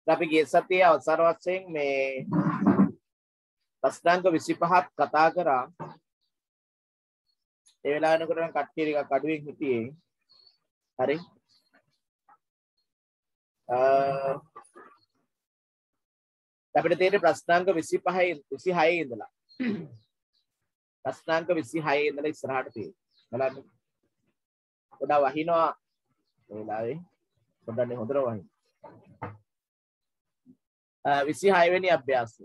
අපි ගිය සතියේ අවසාන වශයෙන් මේ ප්‍රශ්නාංක 25ක් කතා කරා. ඒ වෙලාවෙනකොට නම් කට්ටිය ටිකක් අඩුවෙන් හිටියේ. හරි. අපිට තියෙන ප්‍රශ්නාංක 26 ඉඳලා ප්‍රශ්නාංක 26 ඉඳලා ඉස්සරහට තියෙනවා. බලන්න. පොඩ්ඩක් වහිනවා මේ වෙලාවේ. පොඩ්ඩක් හොඳට වහින්න. 26 වෙනි අභ්‍යාසය.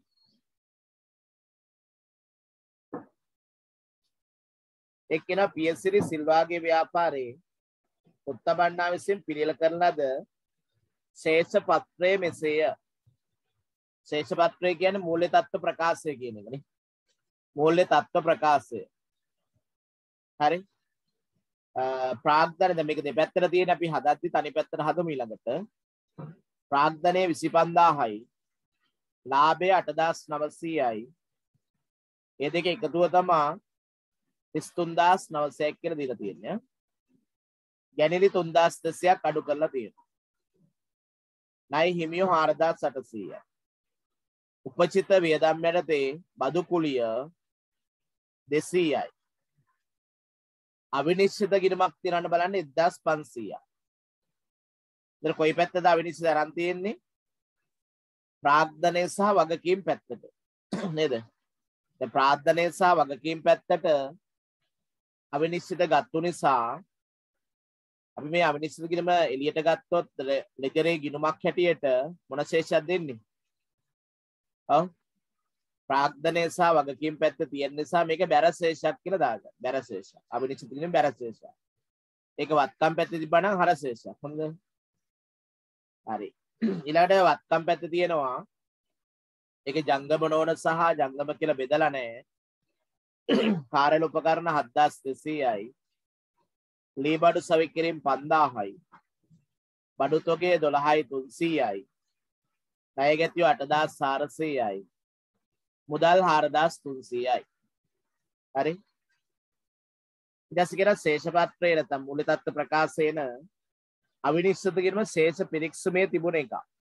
එක්කෙනා පියසිරි සිල්වාගේ ව්‍යාපාරයේ උත්තබන්නා විසින් පිළියෙල කරන ලද ශේෂ පත්‍රයේ මෙසේය. ශේෂ පත්‍රය කියන්නේ මූල්‍ය තත්ත්ව ප්‍රකාශය කියන එකනේ. මූල්‍ය තත්ත්ව ප්‍රකාශය. හරි. ප්‍රාග්ධනද මේක දෙපැත්තට තියෙන අපි හදද්දි තනි පැත්තට හදමු ඊළඟට. ප්‍රාග්ධනයේ 25000යි. ලාභය 8900යි. මේ දෙක එකතුව තමයි 33900ක් කියලා දීලා තියෙන්නේ. ගැනිලි 3200ක් අඩු කරලා තියෙනවා. ණය හිමියෝ 4800යි. උපචිත වියදම් යටතේ බදු කුලිය 200යි. අවිනිශ්චිත ගිණුමක් තියනන්න බලන්න 1500යි. ඉතින් කොයි පැත්තද අවිනිශ්චිත අරන් තියෙන්නේ? ප්‍රාග්ධනය සහ වගකීම් පැත්තට. නේද? දැන් ප්‍රාග්ධනය සහ වගකීම් පැත්තට අවිනිශ්චිත ගත්තු නිසා අපි මේ අවිනිශ්චිත ගිණුම එළියට ගත්තොත් ලෙජරේ ගිණුමක් හැටියට මොන ශේෂයක් දෙන්නේ? ඔව්. ප්‍රාග්ධනය සහ වගකීම් පැත්ත තියෙන නිසා මේක බැර ශේෂයක් කියලා දාගන්න. බැර ශේෂයක්. අවිනිශ්චිත ගිණුම බැර ශේෂයක්. ඒක වත්කම් පැත්තේ තිබ්බනම් හර ශේෂයක්. හොඳද? හරි. ඊළඟට වත්කම් පැත්ත තියෙනවා. ඒකේ ජංගම නෝන සහ ජංගම කියලා බෙදලා නැහැ. කාර්යාල උපකරණ 7200යි. ලී බඩු සවි කිරීම 5000යි. බඩු තොගේ 12300යි. ණය ගැතිය 8400යි. මුදල් 4300යි. හරි. ඊට පස්සේ කියන ශේෂ පත්‍රයේ නැත්නම් මූල්‍ය තත්ත්ව ප්‍රකාශයන අවිනිශ්චිත ගිණුම ශේෂ පිරික්සමේ තිබුණ එක.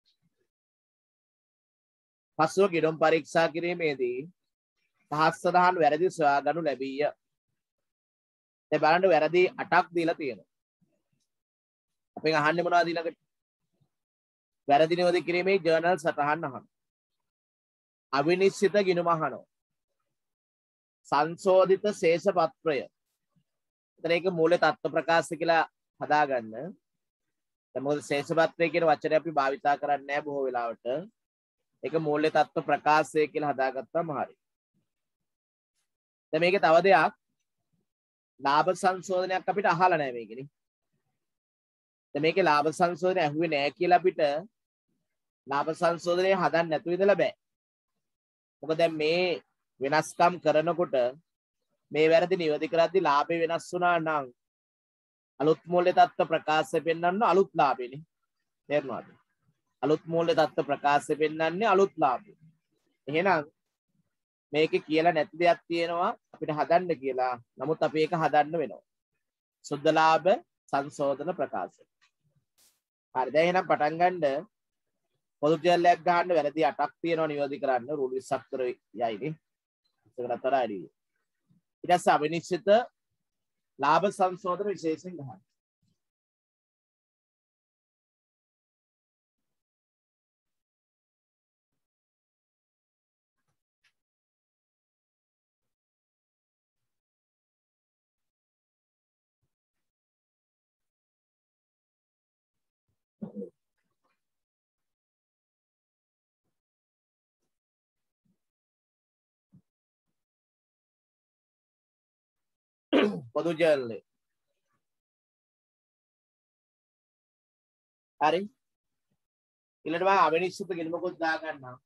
පසුව ගිණුම් පරීක්ෂා කිරීමේදී පහත් සඳහන් වැරදි සොයාගනු ලැබීය. දැන් බලන්න වැරදි 8ක් දීලා තියෙනවා. අපෙන් අහන්නේ මොනවද ඊළඟට? වැරදි නිවැරදි කිරීමේ ජර්නල් සටහන් අහනවා. අවිනිශ්චිත ගිණුම අහනවා. සංශෝධිත ශේෂ පත්‍රය. එතන ඒක මූල්‍ය තත්ත්ව ප්‍රකාශ කියලා හදාගන්න. දැන් මොකද ශේෂ පත්‍රය කියන වචනේ අපි භාවිතා කරන්නේ නැහැ බොහෝ වෙලාවට. ඒක මූල්‍ය තත්ත්ව ප්‍රකාශය කියලා හදාගත්තාම හරියි. දැන් මේකේ තව දෙයක් ලාභ සංශෝධනයක් අපිට අහලා නැහැ මේකනේ. දැන් මේකේ ලාභ සංශෝධනය ඇහුවේ නැහැ කියලා අපිට ලාභ සංශෝධනය හදන්න නැතුව ඉඳලා බෑ. මොකද දැන් මේ වෙනස්කම් කරනකොට මේ වැරදි නිවැරදි කරද්දී ලාභය වෙනස් වුණා නම් අලුත් මූල්‍ය තත්ත්ව ප්‍රකාශය පෙන්වන්න අලුත් ලාභෙනේ. තේරුණාද? අලුත් මූල්‍ය තත්ත්ව ප්‍රකාශය පෙන්වන්නේ අලුත් ලාභය. එහෙනම් මේකේ කියලා නැති දෙයක් තියෙනවා අපිට හදන්න කියලා. නමුත් අපි ඒක හදන්න වෙනවා. සුද්ධ ලාභ සංශෝධන ප්‍රකාශය. හරි. දැන් එහෙනම් පටන් ගන්න. පොදු ජල්ලයක් ගන්න වැරදි 8ක් තියෙනවා නිවැරදි කරන්න. රූල් 20ක් කර යයිනේ. ඒකට අතර ඇරි. ඊට පස්සේ අවිනිශ්චිත ලාභ සංශෝධන විශේෂයෙන් ගන්න. පොදු ජර්නලේ. හරි. ඊළඟට මම අවිනිශ්චිත ගිණුමකුත් දා ගන්නවා.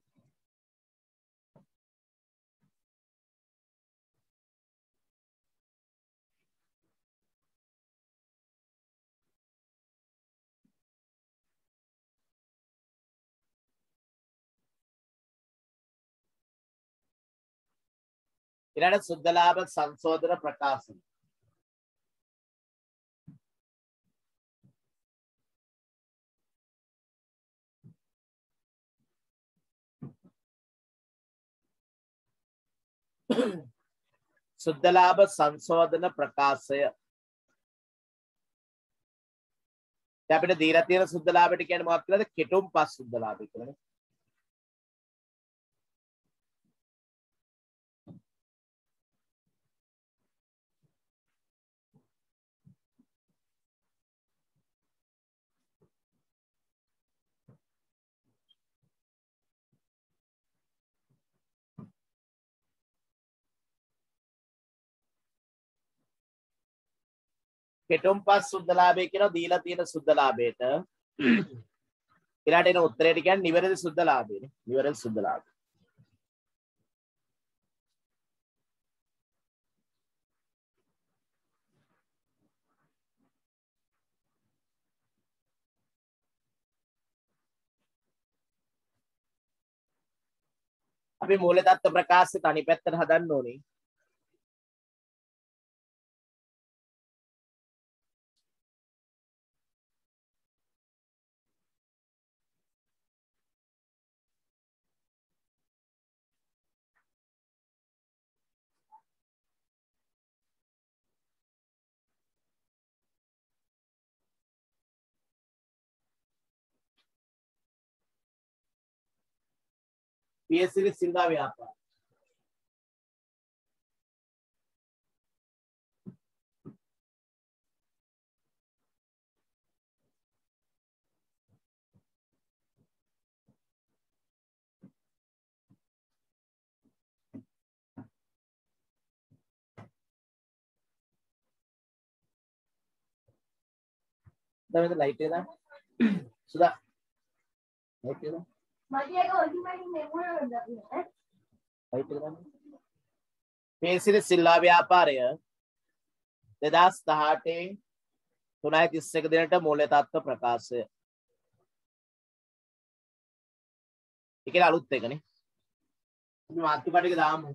ඊළඟට සුද්ධ ලාභ සංශෝධන ප්‍රකාශන. සුද්ධලාභ සංශෝධන ප්‍රකාශය. දැන් අපිට දීලා තියෙන සුද්ධලාභයට කියන්නේ මොකක්ද කියලාද? කෙටුම්පස් සුද්ධලාභය කියලානේ. කෙටුම්පස් සුද්ධලාභය කියනවා දීලා තියෙන සුද්ධලාභයට. ඊළාට එන උත්තරයට කියන්නේ නිවැරදි සුද්ධලාභයනේ. නිවැරදි සුද්ධලාභය. අපි මූල තත්ත්ව ප්‍රකාශයට අනිත් පැත්තට හදන්න ඕනේ. PSC සිල්වා ව්‍යාපාර. දැන් මේක ලයිට් එක දාන්න. සුදා. ලයිට් එක දාන්න. මඩියක ඔරිජිනල් නෙමෙයි දාන්න. ලයිට් එක දාන්න. PSC සිල්වා ව්‍යාපාරය 2018 3:31 දිනට මූල තත්ත්ව ප්‍රකාශය. ඒක අලුත් එකනේ. අපි මාතෘකාවට එක දාමු.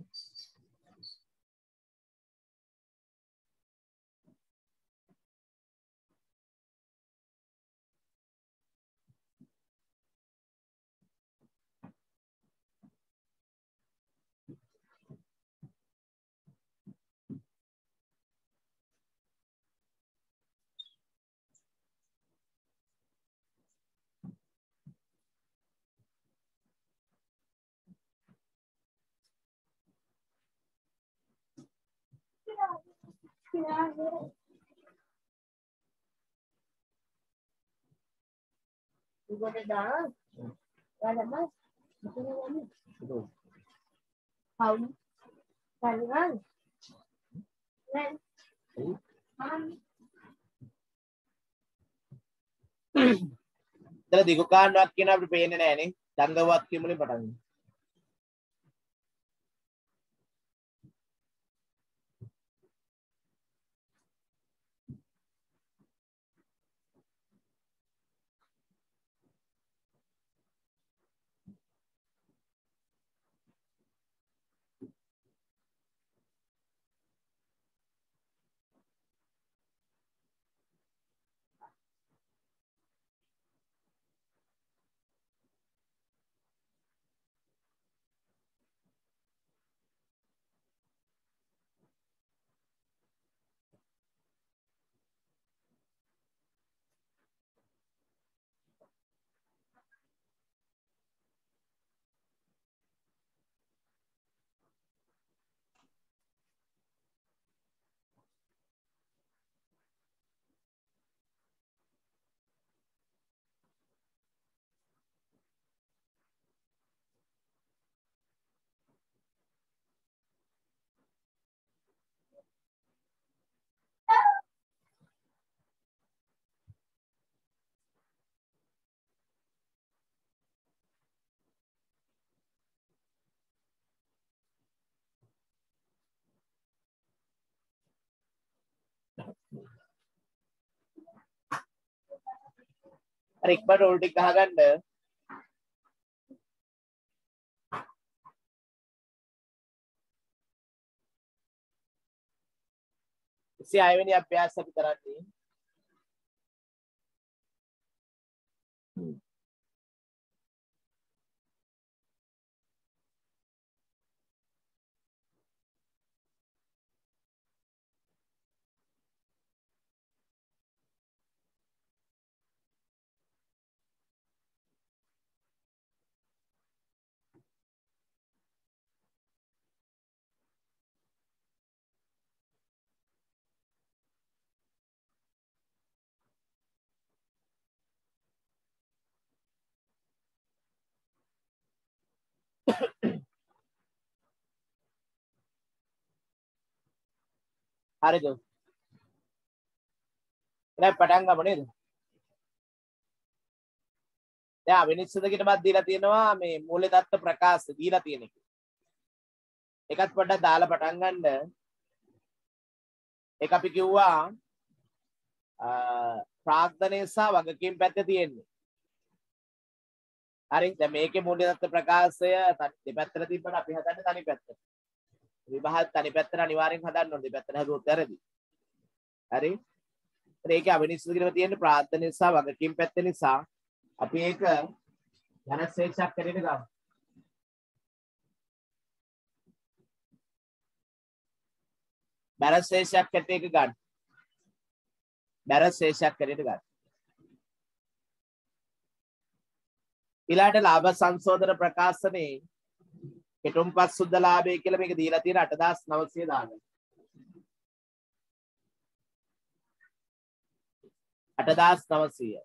Udah dah. Ada mas. Betul. Tahu. Kalian. Nen. ඉතල දිගු කාණ්ඩයක් කියන අපිට පේන්නේ නැහනේ. දංගවත් කියමුලින් පටන් ගන්න. අර ඉක්මනට ඕල් ටික ගහගන්න. ඉතින් 6 වෙනි අභ්‍යාස අපි කරන්නේ. හරිද? දැන් පටන් ගමු නේද? දැන් අවිනිශ්චිත කිටමත් දීලා තියෙනවා මේ මූල්‍ය தত্ত্ব ප්‍රකාශ දීලා තියෙන එක. එකත් පොඩ්ඩක් දාලා පටන් ගන්න. ඒක අපි කිව්වා ප්‍රාග්ධනය සහ වගකීම් පැත්තේ තියෙන්නේ. හරි දැන් මේකේ මූල්‍ය தত্ত্ব ප්‍රකාශය දෙපැත්තට තිබ්බට අපි හදන්නේ තනි පැත්තට. විභාග තනි පැත්තට අනිවාර්යෙන් හදන්න ඕනේ. දෙපැත්තට හදුවොත් වැරදි. හරි? ඒකේ අවිනිශ්චිත කිරීම තියෙන්නේ ප්‍රාර්ථන නිසා වගකීම් පැත්ත නිසා අපි ඒක ධන ශ්‍රේෂ්ඨක් කරේට ගමු. බැර ශ්‍රේෂ්ඨක් කැට එක ගන්න. බැර ශ්‍රේෂ්ඨක් කරේට ගන්න. ඊළාට ලාභ සංශෝධන ප්‍රකාශනයේ කෙටුම්පත් සුද්ධ ලාභය කියලා මේක දීලා තියෙන 8900 දාගන්න. 8900.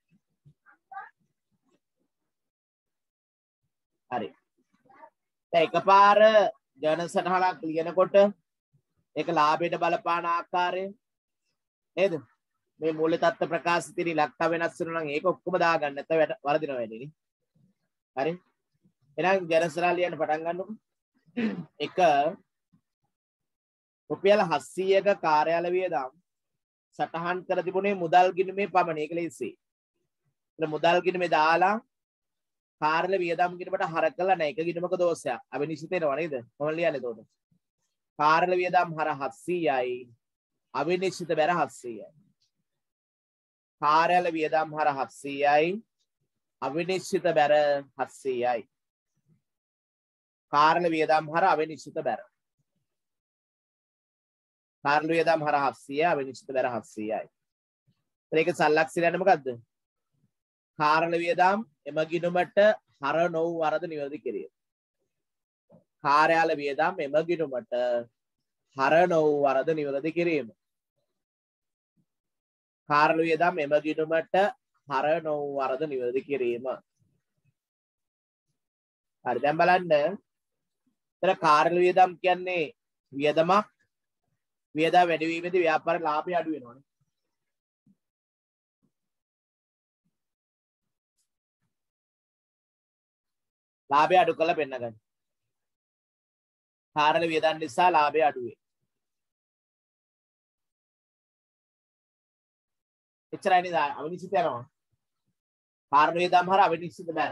හරි. දැන් එකපාර ජර්නල් සටහනක් ලියනකොට ඒක ලාභයට බලපාන ආකාරය නේද? මේ මූල්‍ය தত্ত্ব ප්‍රකාශ තියෙන ඉලක්ක වෙනස් වෙනවා නම් ඒක ඔක්කොම දාගන්න නැත්නම් වරදිනවා වැඩිනේ. හරි? එහෙනම් ජර්නල් සටහන ලියන්න පටන් ගන්නකො. එක රුපියල් 700ක කාර්යාල වියදම් සටහන් කර තිබුණේ මුදල් ගිණුමේ පමණ. ඒක ලේසි. ඒක මුදල් ගිණුමේ දාලා කාර්යාල වියදම් ගිණුමට හර කළා නැහැ. ඒක ගිණුමක දෝෂයක්. අවිනිශ්චිත වෙනවා නේද? කොහොමද ලියන්නේ එතකොට? කාර්යාල වියදම් හර 700යි. අවිනිශ්චිත බැර 700යි. කාර්යාල වියදම් හර 700යි. අවිනිශ්චිත බැර 700යි. කාර්යාල වියදම් හර අවිනිශ්චිත බැර. කාර්යාල වියදම් හර 700යි. අවිනිශ්චිත බැර 700යි. ඒක සල්ලක්ෂණය මොකද්ද? කාර්යාල වියදම් එම ගිණුමට හර නොවු වරද නිවැරදි කිරීම. කාර්යාල වියදම් එම ගිණුමට හර නොවු වරද නිවැරදි කිරීම. කාර්යාල වියදම් එම ගිණුමට හර නොවු වරද නිවැරදි කිරීම. හරි දැන් බලන්න. එතන කාර්යාල වියදම් කියන්නේ වියදමක්. වියදම් වැඩි වීමේදී ව්‍යාපාර ලාභය අඩු වෙනවනේ. ලාභය අඩු කරලා පෙන්න ගන්න. කාර්යාල වියදම් නිසා ලාභය අඩු වේ. එච්චරයි නේද? අවිනිශ්චිත යනවා. කාර්යාල වියදම් හර අවිනිශ්චිත බැර.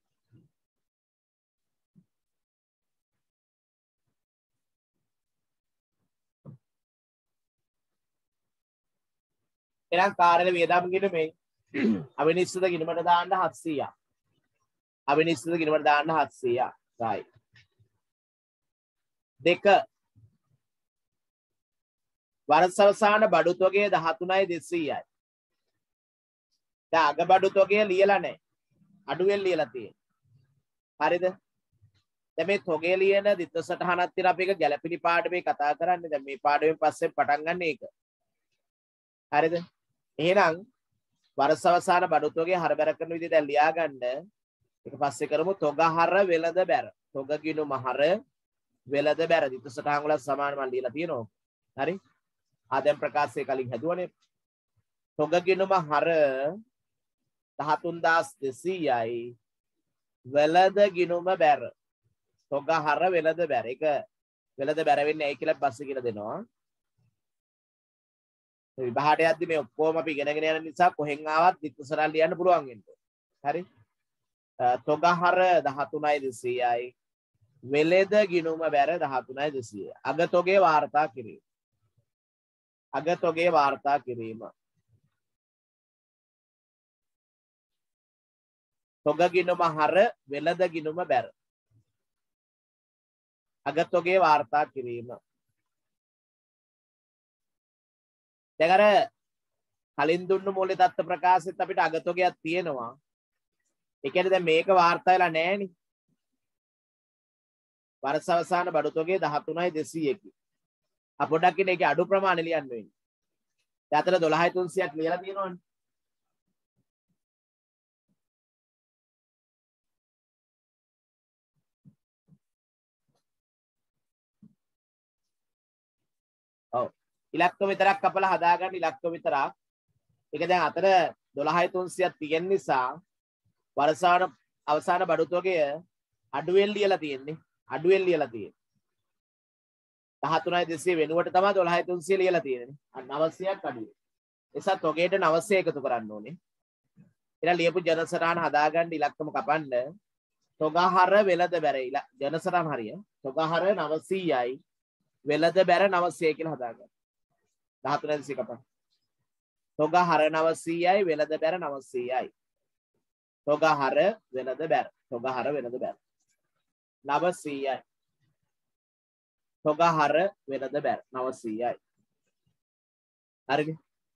එහෙනම් කාර්යාල වියදම් ගිණුමේ අවිනිශ්චිත ගිණුමට දාන්න 700ක්. අවිනිශ්චිත ගිණුමට දාන්න 700ක්. right. දෙක වර්ෂවසාන බඩු තොගය 13,200යි. දැන් අග බඩු තොගය ලියලා නැහැ. අඩුවෙන් ලියලා තියෙන්නේ. හරිද? දැන් මේ තොගය ලියන දිත්ත සටහනක් තියෙන අපි එක ගැළපිලි පාඩමේ කතා කරන්නේ. දැන් මේ පාඩමෙන් පස්සේ පටන් ගන්න ඒක. හරිද? එහෙනම් වර්ෂවසාන බඩු තොගය හරබර කරන විදිහ දැන් ලියා ගන්න. ඒක පස්සේ කරමු. තොග හර වෙළඳ බැර. තොග ගිණුම හර වෙළඳ බැර දිත්ත සටහන් වල සමාන මන් ලියලා තියෙනවා. හරි? ආදම් ප්‍රකාශය කලින් හැදුවනේ. තොග ගිණුම හර 13,200යි. වෙළඳ ගිණුම බැර. තොග හර වෙළඳ බැර. ඒක වෙළඳ බැර වෙන්නේ ඇයි කියලා පස්සේ කියලා දෙනවා. මේ විභාගයට යද්දි මේ ඔක්කොම අපි ඉගෙනගෙන යන නිසා කොහෙන් ආවත් දිත්ත සටහන් ලියන්න පුළුවන් වෙනවා. හරි? තොග හර 13,200යි. වෙළඳ ගිණුම බැර 13,200යි. අග තොගේ වාර්තා කිරීම. අග තොගේ වාර්තා කිරීම. තොග ගිණුම හර වෙළඳ ගිණුම බැර. අග තොගේ වාර්තා කිරීම. දැන් අර කලින් දුන්න මූල්‍ය தত্ত্ব ප්‍රකාශෙත් අපිට අග තොගයක් තියෙනවා. ඒ කියන්නේ දැන් මේක වාර්තා වෙලා නැහෙනි. වර්ෂවසාන බඩු තොගේ 13,200කි. පොඩ්ඩක් ඉන්නේ ඒකේ අඩු ප්‍රමාණය ලියන්න වෙන්නේ. දැන් අතන 12,300ක් ලියලා තියෙනවනේ. ඔව්. ඉලක්ක විතරක් කපලා හදාගන්න ඉලක්ක විතරක්. ඒක දැන් අතර 12300ක් තියෙන නිසා වර්ෂාන අවසාන බඩු තොගය අඩුවෙන් ලියලා තියෙන්නේ. අඩුවෙන් ලියලා තියෙන්නේ. 13200 වෙනුවට තමයි 12300 ලියලා තියෙන්නේ. 900ක් අඩුයි. එසා තොගයට 900 එකතු කරන්න ඕනේ. ඊළඟ ලියපු ජනසටහන හදාගන්න ඉලක්කම කපන්න. තොගහර වෙලද බැර ජනසටහන හරිය. තොගහර 900යි වෙලද බැර 900 කියලා හදාගන්න. 1300 කපන්න. තොගහර 900යි වෙලද බැර 900යි. තොගහර වෙලද බැර. තොගහර වෙලද බැර 900යි. තොගහර වෙලද බැර 900යි. හරිද?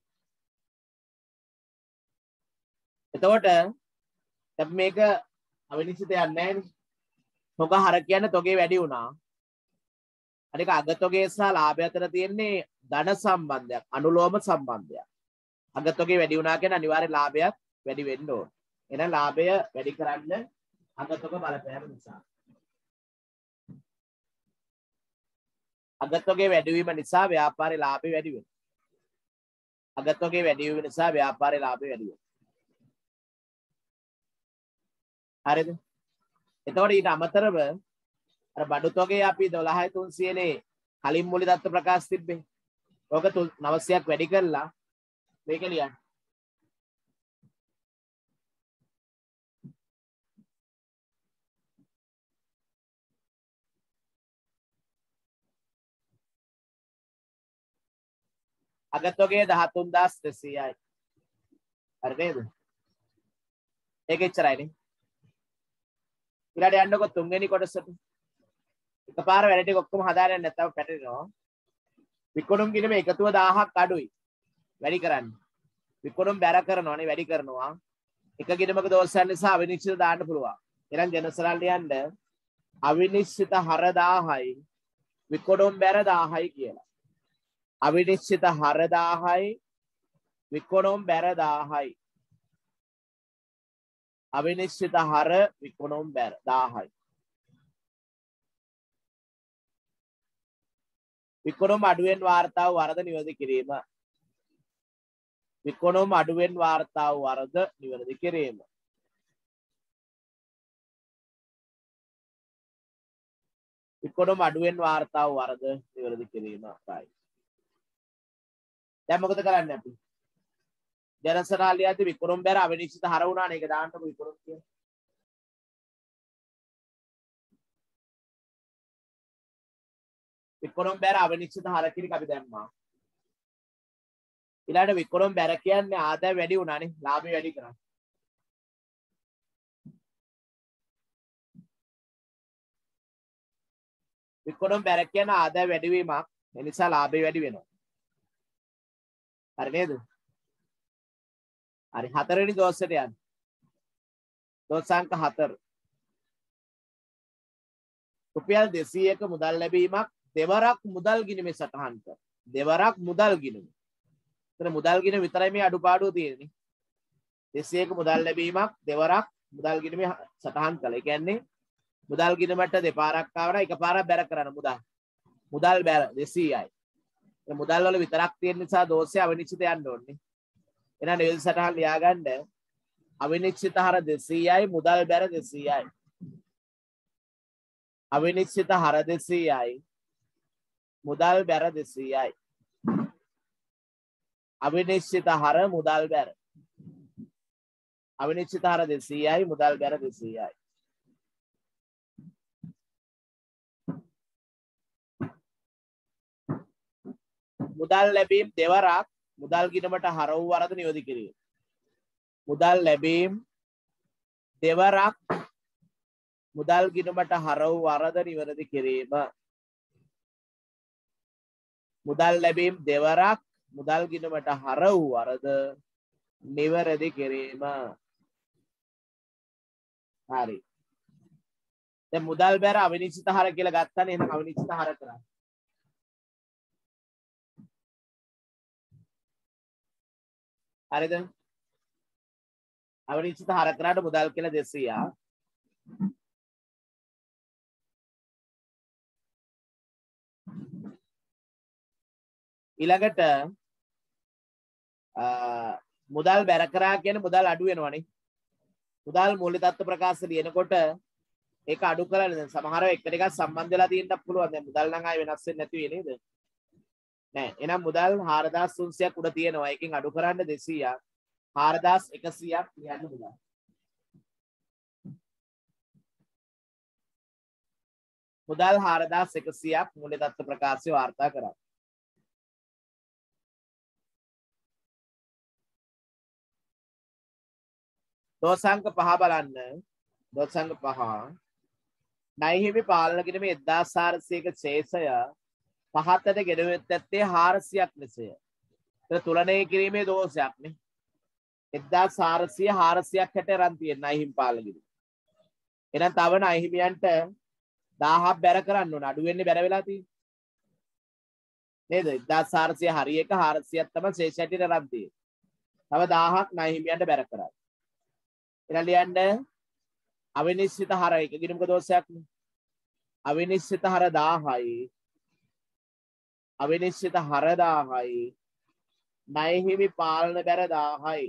එතකොට දැන් මේක අවිනිශ්චිතයක් නැහැ නේ. තොගහර කියන්නේ තොගේ වැඩි වුණා. අනික අගතොගේ සහ ලාභය අතර තියෙන්නේ ධන සම්බන්ධයක්, අනුලෝම සම්බන්ධයක්. අගතොගේ වැඩි වුණා කියන්නේ අනිවාර්ය ලාභයක් වැඩි වෙන්න ඕන. එහෙනම් ලාභය වැඩි කරන්න අගතොග බලපෑම නිසා. අගතොගේ වැඩිවීම නිසා ව්‍යාපාරේ ලාභය වැඩි වෙනවා. අගතොගේ වැඩිවීම නිසා ව්‍යාපාරේ ලාභය වැඩි වෙනවා. හරිද? එතකොට ඊට අමතරව අර බඩු තොගේ අපි 12300 නේ කලින් මූල්‍ය දත්ත ප්‍රකාශ තිබ්බේ. ඕක 900ක් වැඩි කරලා මේක ලියන්න. අගතොගේ 13200යි. හරි නේද? ඒක එච්චරයිනේ. ඊළඟට යන්නකො තුන්වෙනි කොටසට. එකපාර වැඩ ටික ඔක්කොම හදාගෙන නැත්නම් පැටලෙනවා. විකුණුම් ගිණුම එකතුව 1000ක් අඩුයි. වැඩි කරන්න. විකුණුම් බැර කරනවානේ වැඩි කරනවා. එක ගිණුමක දෝෂයන් නිසා අවිනිශ්චිත දාන්න පුළුවන්. එහෙනම් ජනසරල් ලියන්න අවිනිශ්චිත හර 1000යි විකුණුම් බැර 1000යි කියලා. අවිනිශ්චිත හර 1000යි විකුණුම් බැර 1000යි. අවිනිශ්චිත හර විකුණුම් බැර 1000යි. විකුණුම් අඩුවෙන් වාර්තා වූ වරද නිවැරදි කිරීම. විකුණුම් අඩුවෙන් වාර්තා වූ වරද නිවැරදි කිරීම. විකුණුම් අඩුවෙන් වාර්තා වූ වරද නිවැරදි කිරීම. right. දැන් මොකද කරන්නේ අපි? ජනසරාලියදී විකුණුම් බැර අවිනිශ්චිත හර වුණානේ. ඒක දාන්නකො විකුණුම් කියන. විකුණුම් බැර අවිනිශ්චිත හර කිරික අපි දැම්මා. ඊළඟට විකුණුම් බැර කියන්නේ ආදාය වැඩි වුණානේ. ලාභය වැඩි කරා. විකුණුම් බැර කියන ආදාය වැඩිවීමක්. ඒ නිසා ලාභය වැඩි වෙනවා. හරි නේද? හරි හතරවෙනි දෝෂයට යන්න. දෝෂාංක 4. රුපියල් 200ක මුදල් ලැබීමක් දෙවරක් මුදල් ගිණුමේ සටහන් කර. දෙවරක් මුදල් ගිණුම. එතන මුදල් ගිණුම විතරයි මේ අඩුපාඩුව තියෙන්නේ. 200ක මුදල් ලැබීමක් දෙවරක් මුදල් ගිණුමේ සටහන් කළා. ඒ කියන්නේ මුදල් ගිණුමට දෙපාරක් ආවම එකපාරක් බැර කරන්න මුදල්. මුදල් බැර 200යි. ඒ මුදල් වල විතරක් තියෙන නිසා දෝෂය අවිනිශ්චිත යන්න ඕනේ. එහෙනම් නිවැරදි සටහන් ලියාගන්න අවිනිශ්චිත හර 200යි මුදල් බැර 200යි. අවිනිශ්චිත හර 200යි මුදල් බැර 200යි. අවිනිශ්චිත හර මුදල් බැර. අවිනිශ්චිත හර 200යි මුදල් බැර 200යි. මුදල් ලැබීම් දෙවරක් මුදල් ගිණුමට හර වූ වරද නිවැරදි කිරීම. මුදල් ලැබීම් දෙවරක් මුදල් ගිණුමට හර වූ වරද නිවැරදි කිරීම. මුදල් ලැබීම් දෙවරක් මුදල් ගිණුමට හර වූ වරද නිවැරදි කිරීම. හරි. දැන් මුදල් බැර අවිනිශ්චිත හර කියලා ගත්තානේ. එහෙනම් අවිනිශ්චිත හර කරා. හරිද? අවිනිශ්චිත හර කරාට මුදල් කියලා 200. ඊළඟට මුදල් බැර කරා කියන්නේ මුදල් අඩු වෙනවනේ. මුදල් මූල්‍ය තත්ත්ව ප්‍රකාශ ලියනකොට ඒක අඩු කරලා දැන් සමහරව එක එකක් සම්බන්ධ වෙලා තියෙන්නත් පුළුවන්. දැන් මුදල් නම් ආයෙ වෙනස් වෙන්නේ නැති වෙයි නේද? නෑ. එහෙනම් මුදල් 4300ක් උඩ තියෙනවා. එකකින් අඩු කරන්න 200ක් 4100ක් කියන්න මුදල්. මුදල් 4100ක් මූල්‍ය තත්ත්ව ප්‍රකාශය වාර්තා කරා. දෝසංක 5 බලන්න. දෝසංක 5 ණයහිමි පාලන කිරීමේ 1400ක ශේෂය පහතට ගෙනවෙත් ඇත්තේ 400ක් ලෙසය. ඒක තුලනය කිරීමේ දෝෂයක් නේ. 1400 400ක් හැට රන් තියෙන ණයහිමි පාලන කිරීම. එහෙනම් තව ණයහිමියන්ට 1000ක් බැර කරන්න ඕන. අඩු වෙන්නේ බැර වෙලා තියෙන්නේ. නේද? 1400 හරි එක 400ක් තමයි ශේෂ හැටියට රන් තියෙන්නේ. තව 1000ක් ණයහිමියන්ට බැර කරන්න. එහෙනම් ලියන්න අවිනිශ්චිත හර එක ගිණුමක දෝෂයක් නේ. අවිනිශ්චිත හර 1000යි. අවිනිශ්චිත හර 1000යි. ණයහිමි පාලන බැර 1000යි.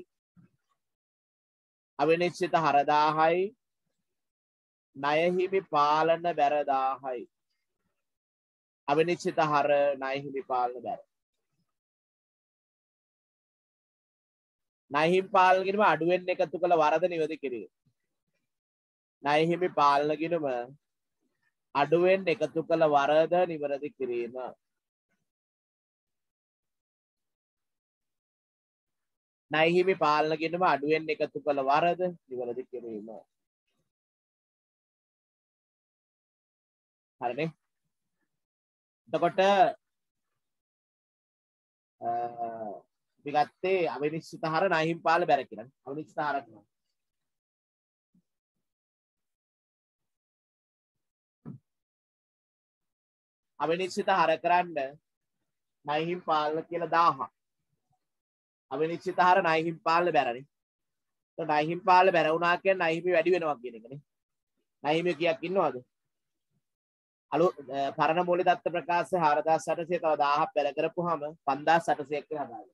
අවිනිශ්චිත හර 1000යි. ණයහිමි පාලන බැර 1000යි. අවිනිශ්චිත හර ණයහිමි පාලන බැර. ණයහිමි පාලන ගිණුම අඩුවෙන් එකතු කළ වරද නිවැරදි කිරීම. ණයහිමි පාලන ගිණුම අඩුවෙන් එකතු කළ වරද නිවැරදි කිරීම. ණයහිමි පාලන ගිණුම අඩුවෙන් එකතු කළ වරද නිවැරදි කිරීම. හරිනේ? එතකොට අපි ගත්තේ අවිනිශ්චිත හර ණයහිමි පාලන බැර කියලා. අවිනිශ්චිත හර කරනවා. අවිනිශ්චිත හර කරන්න ණයහිමි පාලන කියලා 1000ක්. අවිනිශ්චිත හර ණයහිමි පාලන බැරනේ. તો ණයහිමි පාලන බැර වුණා කියන්නේ ණයහිමි වැඩි වෙනවා කියන එකනේ. ණයහිමි කීයක් ඉන්නවද? පරණ මූල්‍ය තත්ත්ව ප්‍රකාශය 4800 තව 1000ක් බැර කරපුවාම 5800ක් කියලා හදාගන්න.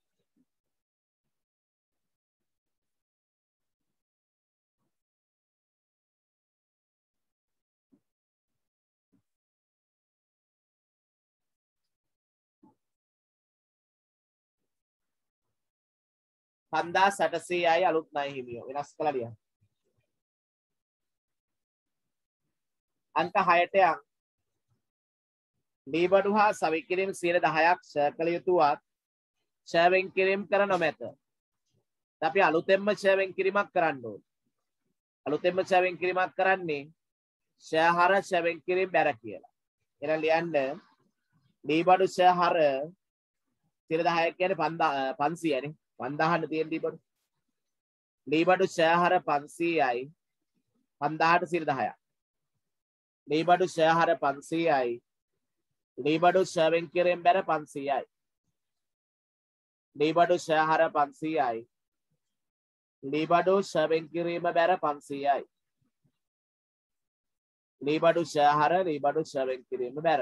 පන්දා 800යි අලුත් ණයහිමියෝ වෙනස් කළා ලියන්න. අංක 6ට යන්. දීබඩු හා සවිකිරීම 10%ක් ෂෙයා කළ යුතුවත් ෂෙයා වෙන් කිරීම කර නොමැත. අපි අලුතෙන්ම ෂෙයා වෙන් කිරීමක් කරන්න ඕනේ. අලුතෙන්ම ෂෙයා වෙන් කිරීමක් කරන්නේ ෂෙයා හර ෂෙයා වෙන් කිරීම බැර කියලා. එහෙනම් ලියන්න දීබඩු ෂෙයා හර 10% කියන්නේ 500නේ. 5000ට තියෙන දීබඩු. දීබඩු ෂෙයා හර 500යි 5000ට 10%ක්. දීබඩු ෂෙයා හර 500යි. දීබඩු ෂෙයා වෙන් කිරීම බැර 500යි. දීබඩු ෂෙයා හර 500යි. දීබඩු ෂෙයා වෙන් කිරීම බැර 500යි. දීබඩු ෂෙයා හර දීබඩු ෂෙයා වෙන් කිරීම බැර.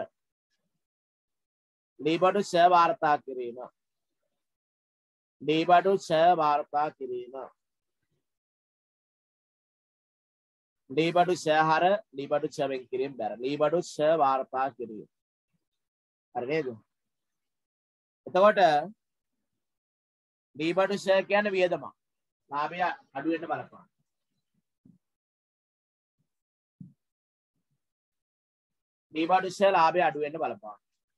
දීබඩු ෂෙයා වාර්තා කිරීම. දීබඩු ෂෙයා වාර්තා කිරීම. දීබඩු ෂෙයා හර දීබඩු ෂෙයා වෙන් කිරීම බැර. දීබඩු ෂෙයා වාර්තා කිරීම. හරි නේද? එතකොට දීබඩු ෂෙයා කියන්නේ වියදමක්. ලාභය අඩු වෙන්න බලපාන. දීබඩු ෂෙයා ලාභය අඩු වෙන්න බලපාන.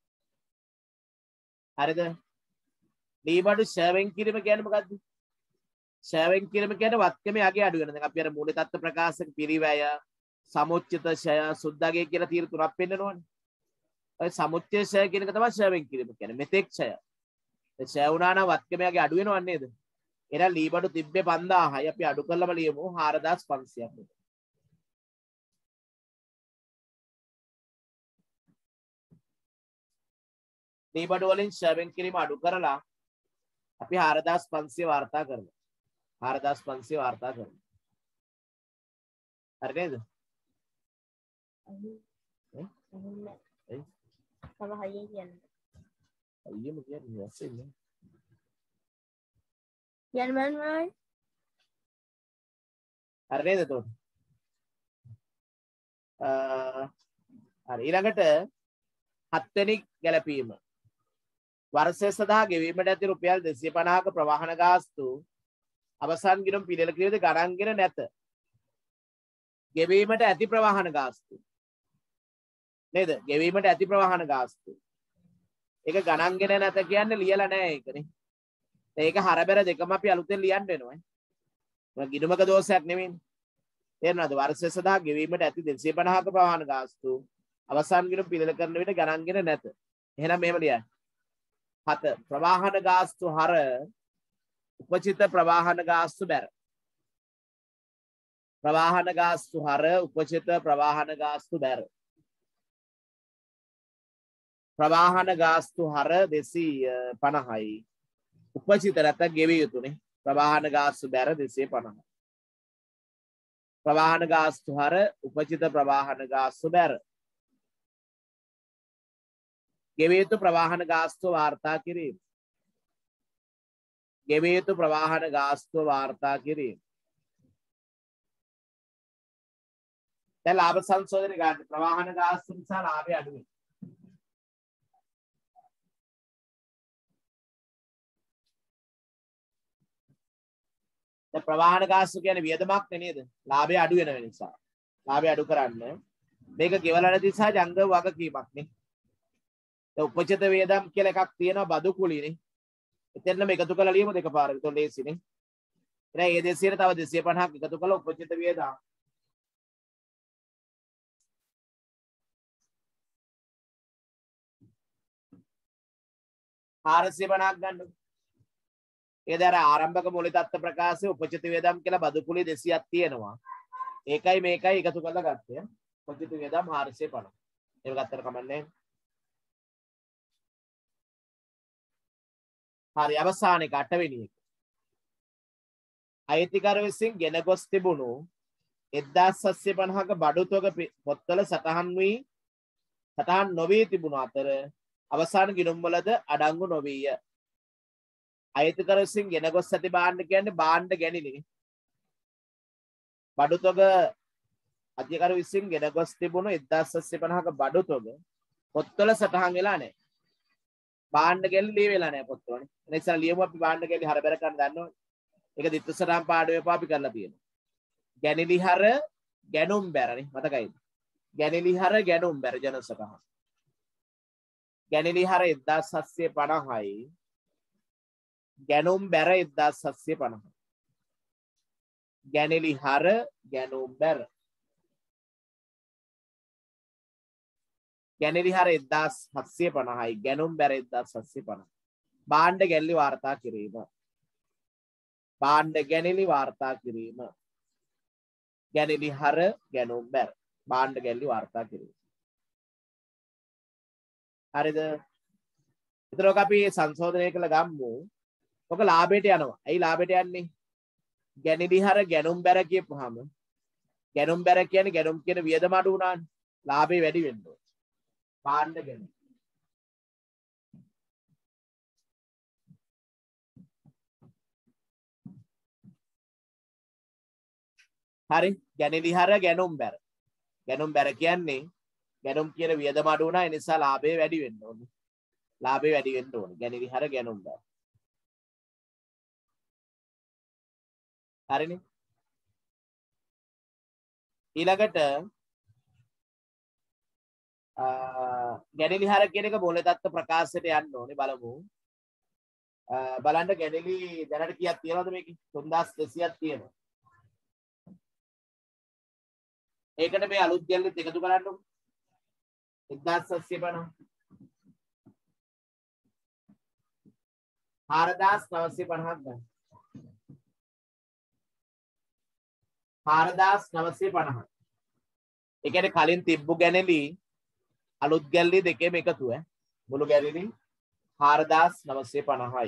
හරිද? දීබඩු ෂෙයා වෙන් කිරීම කියන්නේ මොකද්ද? ෂෙයා වෙන් කිරීම කියන්නේ වත්කමේ අගය අඩු වෙන. දැන් අපි අර මූල්‍ය තත්ත්ව ප්‍රකාශක පිරිවැය, සමුච්චිත ෂෙයා, සුද්ධගේ කියලා තීර තුනක් පෙන්නනවනේ. ඔය සමුච්චිත ෂෙයා කියන එක තමයි ෂෙයා වෙන් කිරීම කියන්නේ. මෙතෙක් ෂෙයා. ඒ ෂෙයා වුණා නම් වත්කමේ අගය අඩු වෙනව නේද? එහෙනම් දීබඩු තිබ්බේ 5000යි. අපි අඩු කරලම ලියමු 4500ක්. දීබඩු වලින් ෂෙයා වෙන් කිරීම අඩු කරලා අපි 4500 වාර්තා කරනවා. 4500 වාර්තා කරනවා. හරි නේද? තව 6 කියන්නේ. අයියම කියන්නේ ඇස්සෙන්නේ. කියන්න බෑ. හරි නේද එතකොට? හරි ඊළඟට 7 වෙනි ගැලපීම. වර්ෂය සඳහා ගෙවීමට ඇති රුපියල් 250ක ප්‍රවාහන ගාස්තු අවසන් ගිණුම් පිළිවෙල කිරීමද ගණන්ගෙන නැත. ගෙවීමට ඇති ප්‍රවාහන ගාස්තු නේද? ගෙවීමට ඇති ප්‍රවාහන ගාස්තු. ඒක ගණන්ගෙන නැත කියන්නේ ලියලා නැහැ ඒකනේ. ඒක හරබර දෙකම අපි අලුතෙන් ලියන්න වෙනවා. ඒක ගිණුමක දෝෂයක් නෙමෙයිනේ. තේරුණාද? වර්ෂය සඳහා ගෙවීමට ඇති 250ක ප්‍රවාහන ගාස්තු අවසන් ගිණුම් පිළිවෙල කරන විට ගණන්ගෙන නැත. එහෙනම් මෙහෙම ලියන්න. 7 ප්‍රවාහන ගාස්තු හර උපචිත ප්‍රවාහන ගාස්තු බැර. ප්‍රවාහන ගාස්තු හර උපචිත ප්‍රවාහන ගාස්තු බැර. ප්‍රවාහන ගාස්තු හර 250යි. උපචිත නැත්නම් ගෙවිය යුතුනේ. ප්‍රවාහන ගාස්තු බැර 250යි. ප්‍රවාහන ගාස්තු හර උපචිත ප්‍රවාහන ගාස්තු බැර. ගෙවිය යුතු ප්‍රවාහන ගාස්තුව වාර්තා කිරීම. ගෙවිය යුතු ප්‍රවාහන ගාස්තුව වාර්තා කිරීම. දැන් ලාභ සංශෝධනය ගන්න. ප්‍රවාහන ගාස්තු නිසා ලාභය අඩු වෙනවා. දැන් ප්‍රවාහන ගාස්තු කියන්නේ වියදමක් නේද? ලාභය අඩු වෙන නිසා. ලාභය අඩු කරන්න මේක ගෙවලා නැති නිසා ජංග වගකීමක් නේ. දැන් උපචිත වියදම් කියලා එකක් තියෙනවා බදු කුලිනේ. එතනම එකතු කරලා ලියමු දෙකපාරක්. ඒක ලේසිනේ. එහෙනම් ඒ 200ට තව 250ක් එකතු කළා උපචිත වියදම්. $450ක් ගන්න. ඒ දැන් ආරම්භක මූල්‍ය තත්ත්ව ප්‍රකාශයේ උපචිත වියදම් කියලා බදු කුලිය 200ක් තියෙනවා. ඒකයි මේකයි එකතු කරලා ගත්තේ. උපචිත වියදම් 450. ඒක ගත්තට කමන්නේ. හරි අවසාන එක 8 වෙනි එක. අයිතිකරු විසින් ගෙන ගොස් තිබුණු 1750ක බඩු තොග පොත්වල සටහන් නොවී තිබුණු අතර අවසාන ගිණුම්වලද අඩංගු නොවීය. අයිතිකරු විසින් ගෙන ගොස් ඇති භාණ්ඩ කියන්නේ භාණ්ඩ ගැනිලි. බඩු තොග අධිකරු විසින් ගෙන ගොස් තිබුණු 1750ක බඩු තොග පොත්වල සටහන් වෙලා නැහැ. භාණ්ඩ ගැලි ලිය වෙලා නැහැ පොත්වලනේ. ඒ නිසා ලියමු අපි භාණ්ඩ ගැලි හරබර කරන්න දන්නවනේ. ඒක දිත්තුසටහන් පාඩුවේ පාපි කරලා තියෙනවා. ගැනිලි හර ගැනුම් බැරනේ මතකයිද? ගැනිලි හර ගැනුම් බැර ජන සටහන්. ගැනිලි හර 1750යි. ගැනුම් බැර 1750. ගැනිලි හර ගැනුම් බැර. ගැනිලි හර 1750යි. ගැනුම් බැර 1750. භාණ්ඩ ගැලි වාර්තා කිරීම. භාණ්ඩ ගැනිලි වාර්තා කිරීම. ගැනිලි හර ගැනුම් බැර. භාණ්ඩ ගැලි වාර්තා කිරීම. හරිද? ඒතරක අපි සංශෝධනය කළ ගම්මු. ඔක ලාභයට යනවා. ඇයි ලාභයට යන්නේ? ගැනිලි හර ගැනුම් බැර කියපුවාම ගැනුම් බැර කියන්නේ ගැනුම් කියන වියදම අඩු වුණානේ. ලාභේ වැඩි වෙන්න ඕනේ. භාණ්ඩ ගැනීම. හරි ගැනිලි හර ගැනුම් බැර. ගැනුම් බැර කියන්නේ ගැනුම් කියන වියදම අඩු වුණා ඒ නිසා ලාභය වැඩි වෙන්න ඕනේ. ලාභය වැඩි වෙන්න ඕනේ. ගැනිලි හර ගැනුම් බැර. හරිනේ. ඊළඟට ගැනිලි හර කියන එක මූල්‍ය තත්ත්ව ප්‍රකාශයට යන්න ඕනේ බලමු. බලන්න ගැනිලි දැනට කීයක් තියෙනවද මේකේ? 3200ක් තියෙනවා. ඒකට මේ අලුත් ගැල්ලෙත් එකතු කරන්නකො. 1750 4950ක් ගන්න. 4950. ඒ කියන්නේ කලින් තිබ්බු ගැනෙලි අලුත් ගැල්ලි දෙකේම එකතු ඈ. මුළු ගැනෙලි 4950යි.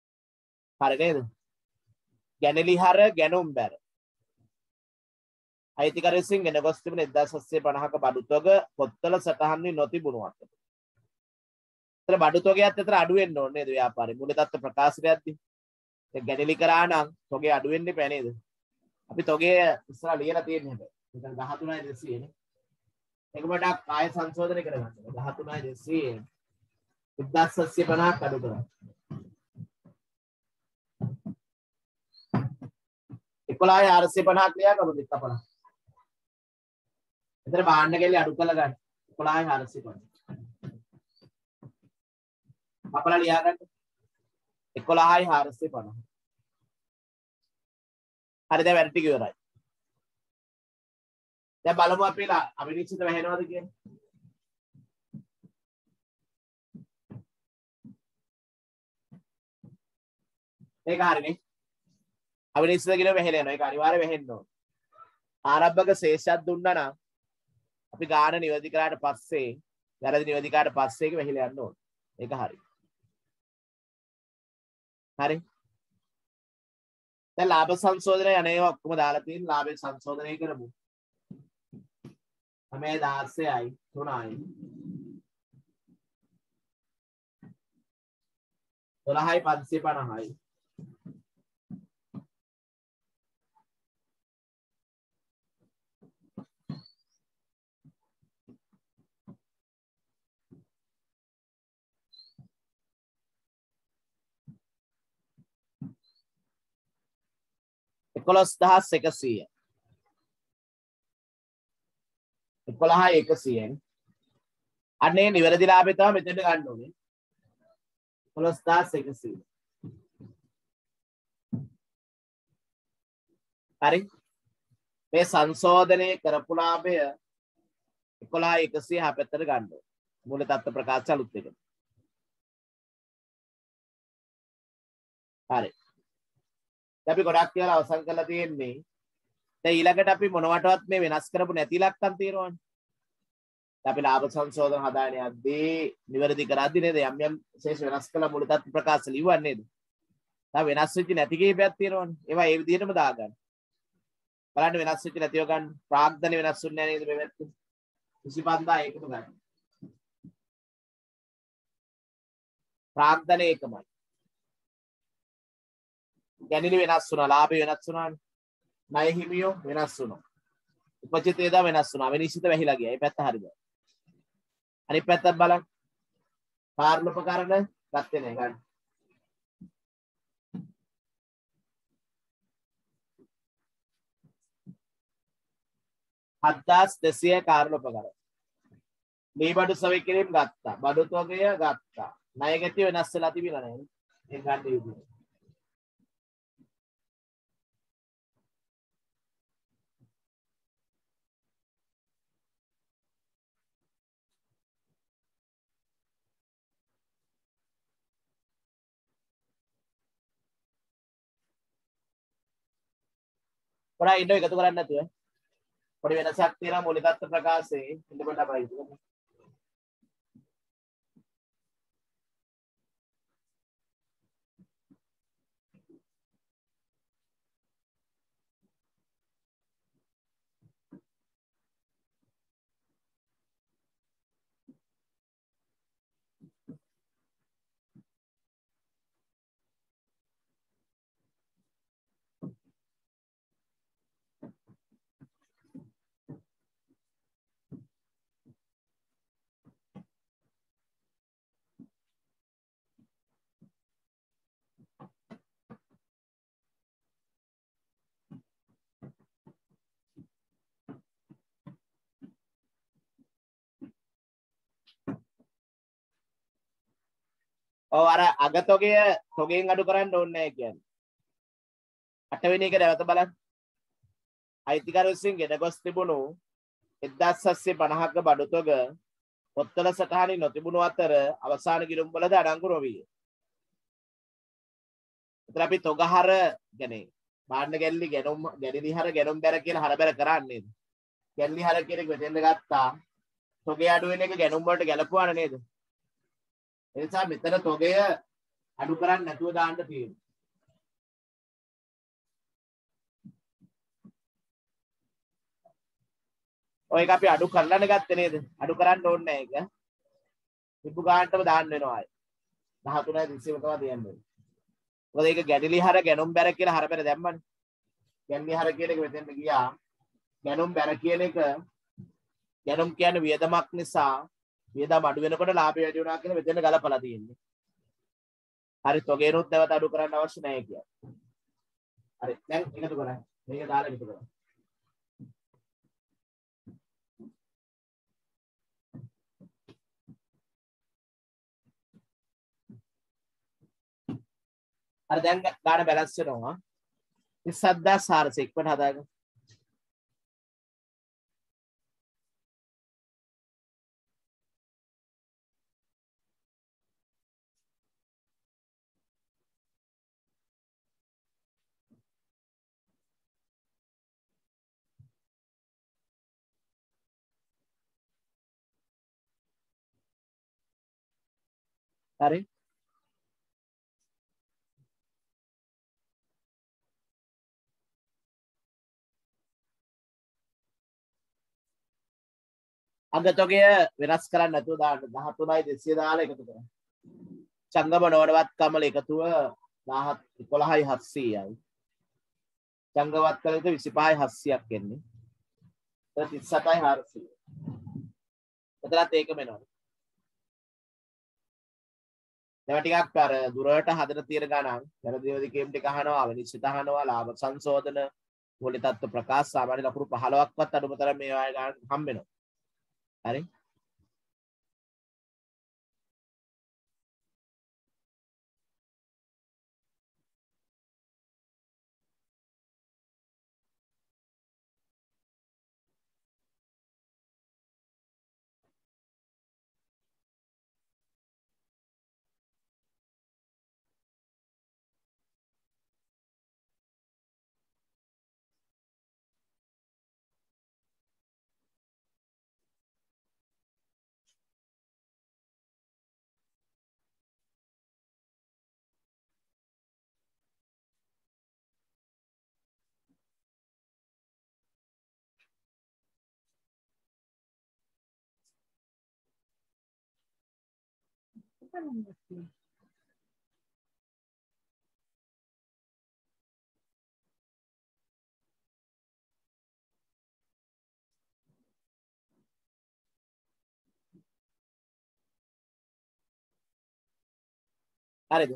හරි නේද? ගැනෙලි හර ගැනුම් බැර. අයිතිකරු විසින් ගෙන ගොස් තිබෙන 1750ක බඩු තොග පොත්වල සටහන් වී නොතිබුණු අතර. ඒතර බඩු තොගයත් අතර අඩු වෙන්න ඕනේ නේද ව්‍යාපාරේ මූල්‍ය තත්ත්ව ප්‍රකාශනයක්දී. දැන් ගැටලි කරා නම් තොගේ අඩු වෙන්න එපා නේද? අපි තොගේ ඉස්සරහ ලියලා තියෙන්නේ හැබැයි. මෙතන 13200 නේ. ඒක පොඩ්ඩක් ආය සංශෝධනය කරගන්න. 13200 1750ක් අඩු කරා. 11450 ක්‍රියා කරු දෙක අපල. එතන බාන්න කෙල්ල අඩු කරලා ගන්න. 11450. අපල ලියා ගන්න. 11450. හරි දැන් වැඩ ටික ඉවරයි. දැන් බලමු අපි අවිනිශ්චිත වැහෙනවද කියන්නේ. ඒක හරිනේ. අවිනිශ්චිත කියන වැහෙලා යනවා. ඒක අනිවාර්යයෙන් වැහෙන්න ඕන. ආරම්භක ශේෂයක් දුන්නා නම් අපි ගාන නිවැරදි කරාට පස්සේ වැරදි නිවැරදි කරාට පස්සේ ඒක වැහිලා යන්න ඕන. ඒක හරි. හරි. දැන් ලාභ සංශෝධනය යන්නේ ඔක්කොම දාලා තියෙන ලාභේ සංශෝධනය කරමු. 916යි 3යි 12යි 550යි 11100 11100න් අනේ නිවැරදි ලාභය තමයි මෙතෙන්ට ගන්න ඕනේ 11100 හරි මේ සංශෝධනය කරපු ලාභය 11100 හැපැත්තට ගන්න ඕනේ මූල තත්ත්ව ප්‍රකාශ අලුත් එක හරි අපි ගොඩක් කියලා අවසන් කරලා තියෙන්නේ දැන් ඊළඟට අපි මොනවටවත් මේ වෙනස් කරපු නැති ඉලක්කම් තියෙනවනේ. අපි ලාභ සංශෝධන හදාගෙන යද්දී නිවැරදි කරද්දී නේද යම් යම් ශේෂ වෙනස් කළ මුළු තත්ත්ව ප්‍රකාශ ලියවන්නේ නේද? දැන් වෙනස් වෙච්ච නැති කීපයක් තියෙනවනේ. ඒවා ඒ විදිහටම දාගන්න. බලන්න වෙනස් වෙච්ච නැතිව ගන්න. ප්‍රාග්ධන වෙනස් වෙන්නේ නැහැ නේද මේ පැත්තේ? 25 ඒකම ගන්න. ප්‍රාග්ධන ඒකමයි. ගැනිලි වෙනස් වුණා ලාභය වෙනස් වුණානේ ණය හිමියෝ වෙනස් වුණා උපචිත වේදා වෙනස් වුණා අවිනිශ්චිත වැහිලා ගියා මේ පැත්ත හරිද අනිත් පැත්තත් බලන්න කාර්යෝපකරණ ගත්තේ නැහැ ගන්න 7200 කාර්යෝපකරණ මේ බඩු සවි කිරීම ගත්තා බඩු තොගය ගත්තා ණය ගැටි වෙනස් වෙලා තිබිලා නැහැ ඒක ගන්න විදිහ පොඩා ඉන්න එකතු කරන්න නැතුව පොඩි වෙනසක් තියෙනවා මූලික තත්ත්ව ප්‍රකාශයේ ඉන්න කොට අපයි හිතමු ඔව් අර අගතොගය තොගෙන් අඩු කරන්න ඕනේ නැහැ කියන්නේ. 8 වෙනි එක නැවත බලන්න. අයිතිකරු විසින් ගෙන ගොස් තිබුණු 1750ක බඩු තොග පොත්වල සටහනින් නොතිබුණු අතර අවසාන ගිණුම් වලද අඩංගු නොවිය. ඒතර අපි තොගහර කියන්නේ බාන්න ගැල්ලි ගැනුම් ගැලිලි හර ගැනුම් බැර කියලා හර බැර කරන්නේ. ගැල්ලි හර කියන එක මෙතෙන්ද ගත්තා. තොගේ අඩු වෙන එක ගැනුම් වලට ගැලපුවාන නේද? ඒ නිසා මෙතන තොගය අඩු කරන්නේ නැතුව දාන්න තියෙනවා. ඔය එක අපි අඩු කරලානේ ගත්තේ නේද? අඩු කරන්න ඕනේ නැහැ ඒක. තිබු ගානටම දාන්න වෙනවා ආයේ. 13යි 200 තමයි දෙන්නේ. මොකද ඒක ගැඩිලි හර ගැනුම් බැර කියලා හර බැර දැම්මනේ. ගැන්ලි හර කියන එක මෙතෙන්ට ගියා. ගැනුම් බැර කියන එක ගැනුම් කියන්නේ වියදමක් නිසා වියදම අඩු වෙනකොට ලාභය වැඩි වෙනවා කියලා මෙතෙන්ට ගලපලා තියෙන්නේ. හරි තොගේනොත් නැවත අඩු කරන්න අවශ්‍ය නැහැ කියලා. හරි දැන් එකතු කරන්න. මේක දාලා එකතු කරන්න. හරි දැන් ගාන බැලන්ස් වෙනවා. 30400 ඉක්මනට හදාගන්න. හරි අගතොගය වෙනස් කරන්න නැතුව දාන්න 13යි 200 දාලා එකතු කරන්න. චංගම නෝඩවත් කමල එකතුව 11යි 700යි. චංගවත් කල 25යි 700ක් එන්නේ. 37යි 400. එතනත් ඒකම එනවා. ඒවා ටිකක් අර දුරට හදන තියෙන ගණන් වැරදිවද කේම් ටික අහනවා අවිනිශ්චිත අහනවා ලාභ සංශෝධන මූල්‍ය තත්ත්ව ප්‍රකාශ සාමාන්‍ය ලකුණු 15ක්වත් අඩුමතර මේ වගේ ගණන් හම්බ වෙනවා. හරි හරිද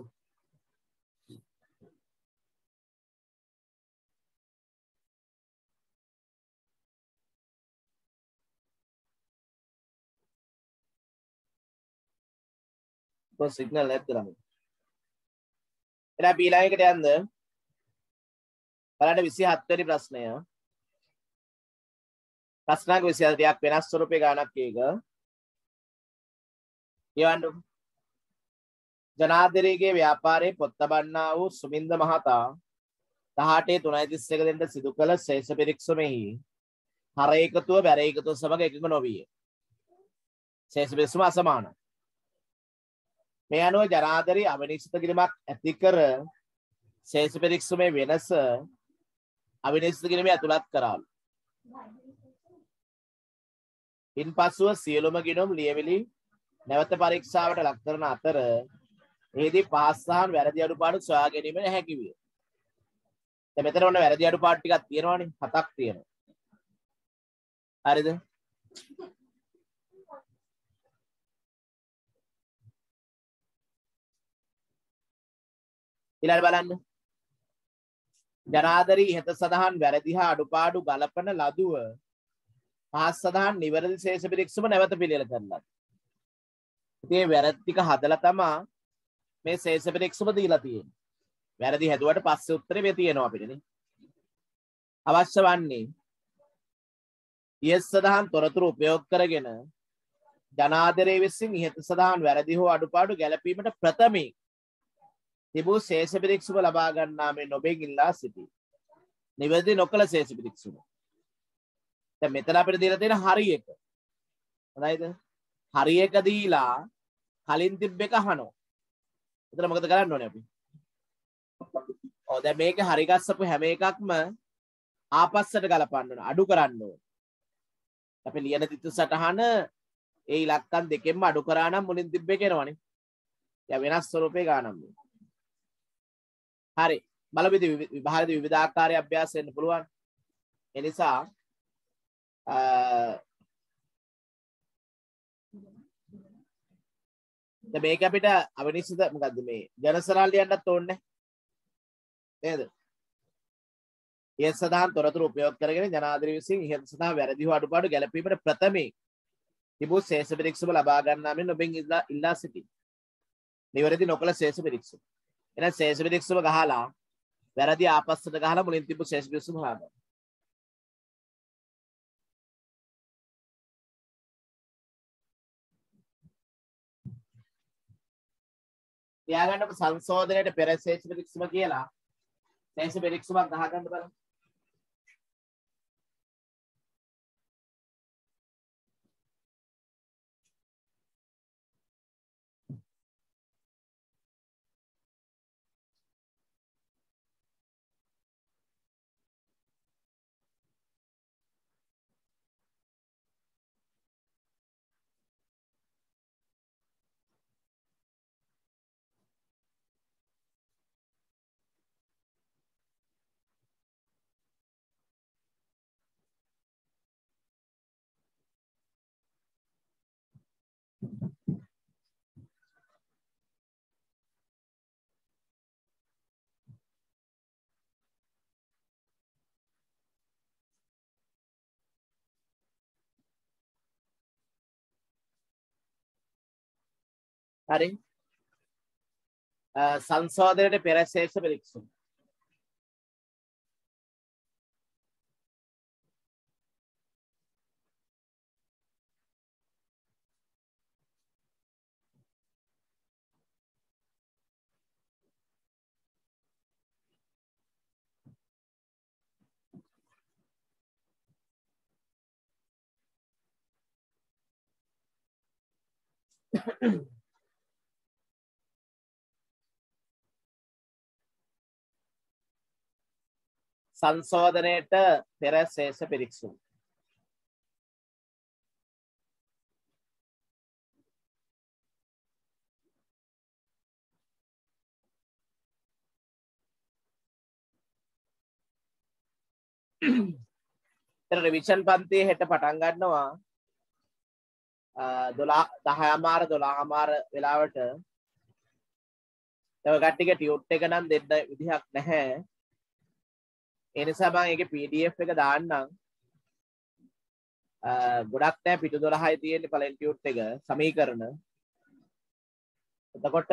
කො සිග්නල් නැද්ද නම් එලා ඊළඟට යන්න බලන්න 27 වෙනි ප්‍රශ්නය ප්‍රශ්නක 27 ටිකක් වෙනස් ස්වරූපේ ගණනක් ඒක කියවන්න ජනාධිරේගේ ව්‍යාපාරයේ පොත් තබන්නා වූ සුමින්ද මහතා 18/3/31 දෙනට සිදු කළ ශේෂ පිරික්සමෙහි හර එකතුව බැර එකතුව සමග එකක නොවිය. ශේෂ පිරික්සම අසමානයි. මේ අනුව ජනාධිරේ අවිනිශ්චිත කිරීමක් ඇති කර ශේෂ පිරික්සමේ වෙනස අවිනිශ්චිත කිරීමේ ඇතුළත් කරාලු. ඉන්පසුව සියලුම ගිණුම් ලියවිලි නැවත පරීක්ෂාවට ලක් කරන අතර එහිදී පාස් සහන් වැරදි අඩුපාඩු සොයා ගැනීමට හැකි විය. දැන් මෙතන ඔන්න වැරදි අඩුපාඩු ටිකක් තියෙනවානේ 7ක් තියෙනවා. හරිද? ඊළඟ බලන්න. ජනාධරී ඉහත සඳහන් වැරදි හා අඩුපාඩු ගලපන ලදුව පහස් සඳහන් නිවැරදි ශේෂ පිරික්සම නැවත පිළියෙල කරලා. ඉතින් වැරදි ටික හදලා තමා මේ ශේෂ පිරික්සම දීලා තියෙන්නේ. වැරදි හැදුවට පස්සේ උත්තරේ මේ තියෙනවා අපිට නේ. අවශ්‍ය වන්නේ ඉහත සඳහන් තොරතුරු උපයෝග කරගෙන ජනාධරේ විසින් ඉහත සඳහන් වැරදි හෝ අඩුපාඩු ගැලපීමට ප්‍රථමයෙන් තිබූ ශේෂ පිරික්සම ලබා ගන්නා මේ නොබෙන් ඉල්ලා සිටී. නිවැරදි නොකළ ශේෂ පිරික්සම. දැන් මෙතන අපිට දීලා තියෙන හරි එක. හරිද? හරි එක දීලා කලින් තිබ්බ එක අහනවා. එතන මොකද කරන්න ඕනේ අපි? ඔව් දැන් මේක හරි ගස්සපු හැම එකක්ම ආපස්සට ගලපන්න ඕන. අඩු කරන්න ඕන. අපි ලියන තිත්තු සටහන ඒ ඉලක්කම් දෙකෙන්ම අඩු කරා නම් මුලින් තිබ්බේ කෙනවනේ. යා වෙනස් ස්වරූපේ ගානම්. හරි. බලපිට විභාගයේ විවිධාකාරයේ අභ්‍යාස වෙන්න පුළුවන්. ඒ නිසා මේක අපිට අවිනිශ්චිත මොකද්ද මේ ජනසරල් ලියන්නත් ඕනේ නේද? ඉහත සඳහන් තොරතුරු උපයෝග කරගෙන ජනාධිපති විසින් ඉහත සඳහන් වැරදි හෝ අඩුපාඩු ගැළපීමට ප්‍රථමයෙන් තිබූ ශේෂ පිරික්සම ලබා ගන්නා මෙන් ඔබෙන් ඉල්ලා සිටියි. නිවැරදි නොකළ ශේෂ පිරික්සම. එහෙනම් ශේෂ පිරික්සම ගහලා වැරදි ආපස්සට ගහලා මුලින් තිබු ශේෂ පිරික්සම හොයාගන්න. තියාගන්න සංශෝධනයේ පෙර ශේෂ පිරික්සම කියලා ශේෂ පිරික්සමක් ගහගන්න බලන්න. හරි. සංශෝධනයේ පෙර ශේෂ පිරික්සම. සංශෝධනයට පෙර ශේෂ පිරික්සම. රිවිෂන් පන්තියේ හෙට පටන් ගන්නවා 10:00 වෙලාවට. ඒ කට්ටියක ටියුට් එක නම් දෙන්න විදිහක් නැහැ. ඒ නිසා මම ඒකේ PDF එක දාන්නම්. ගොඩක් නෑ පිටු 12යි තියෙන්නේ පළවෙනි ටියුට් එක සමීකරණ. එතකොට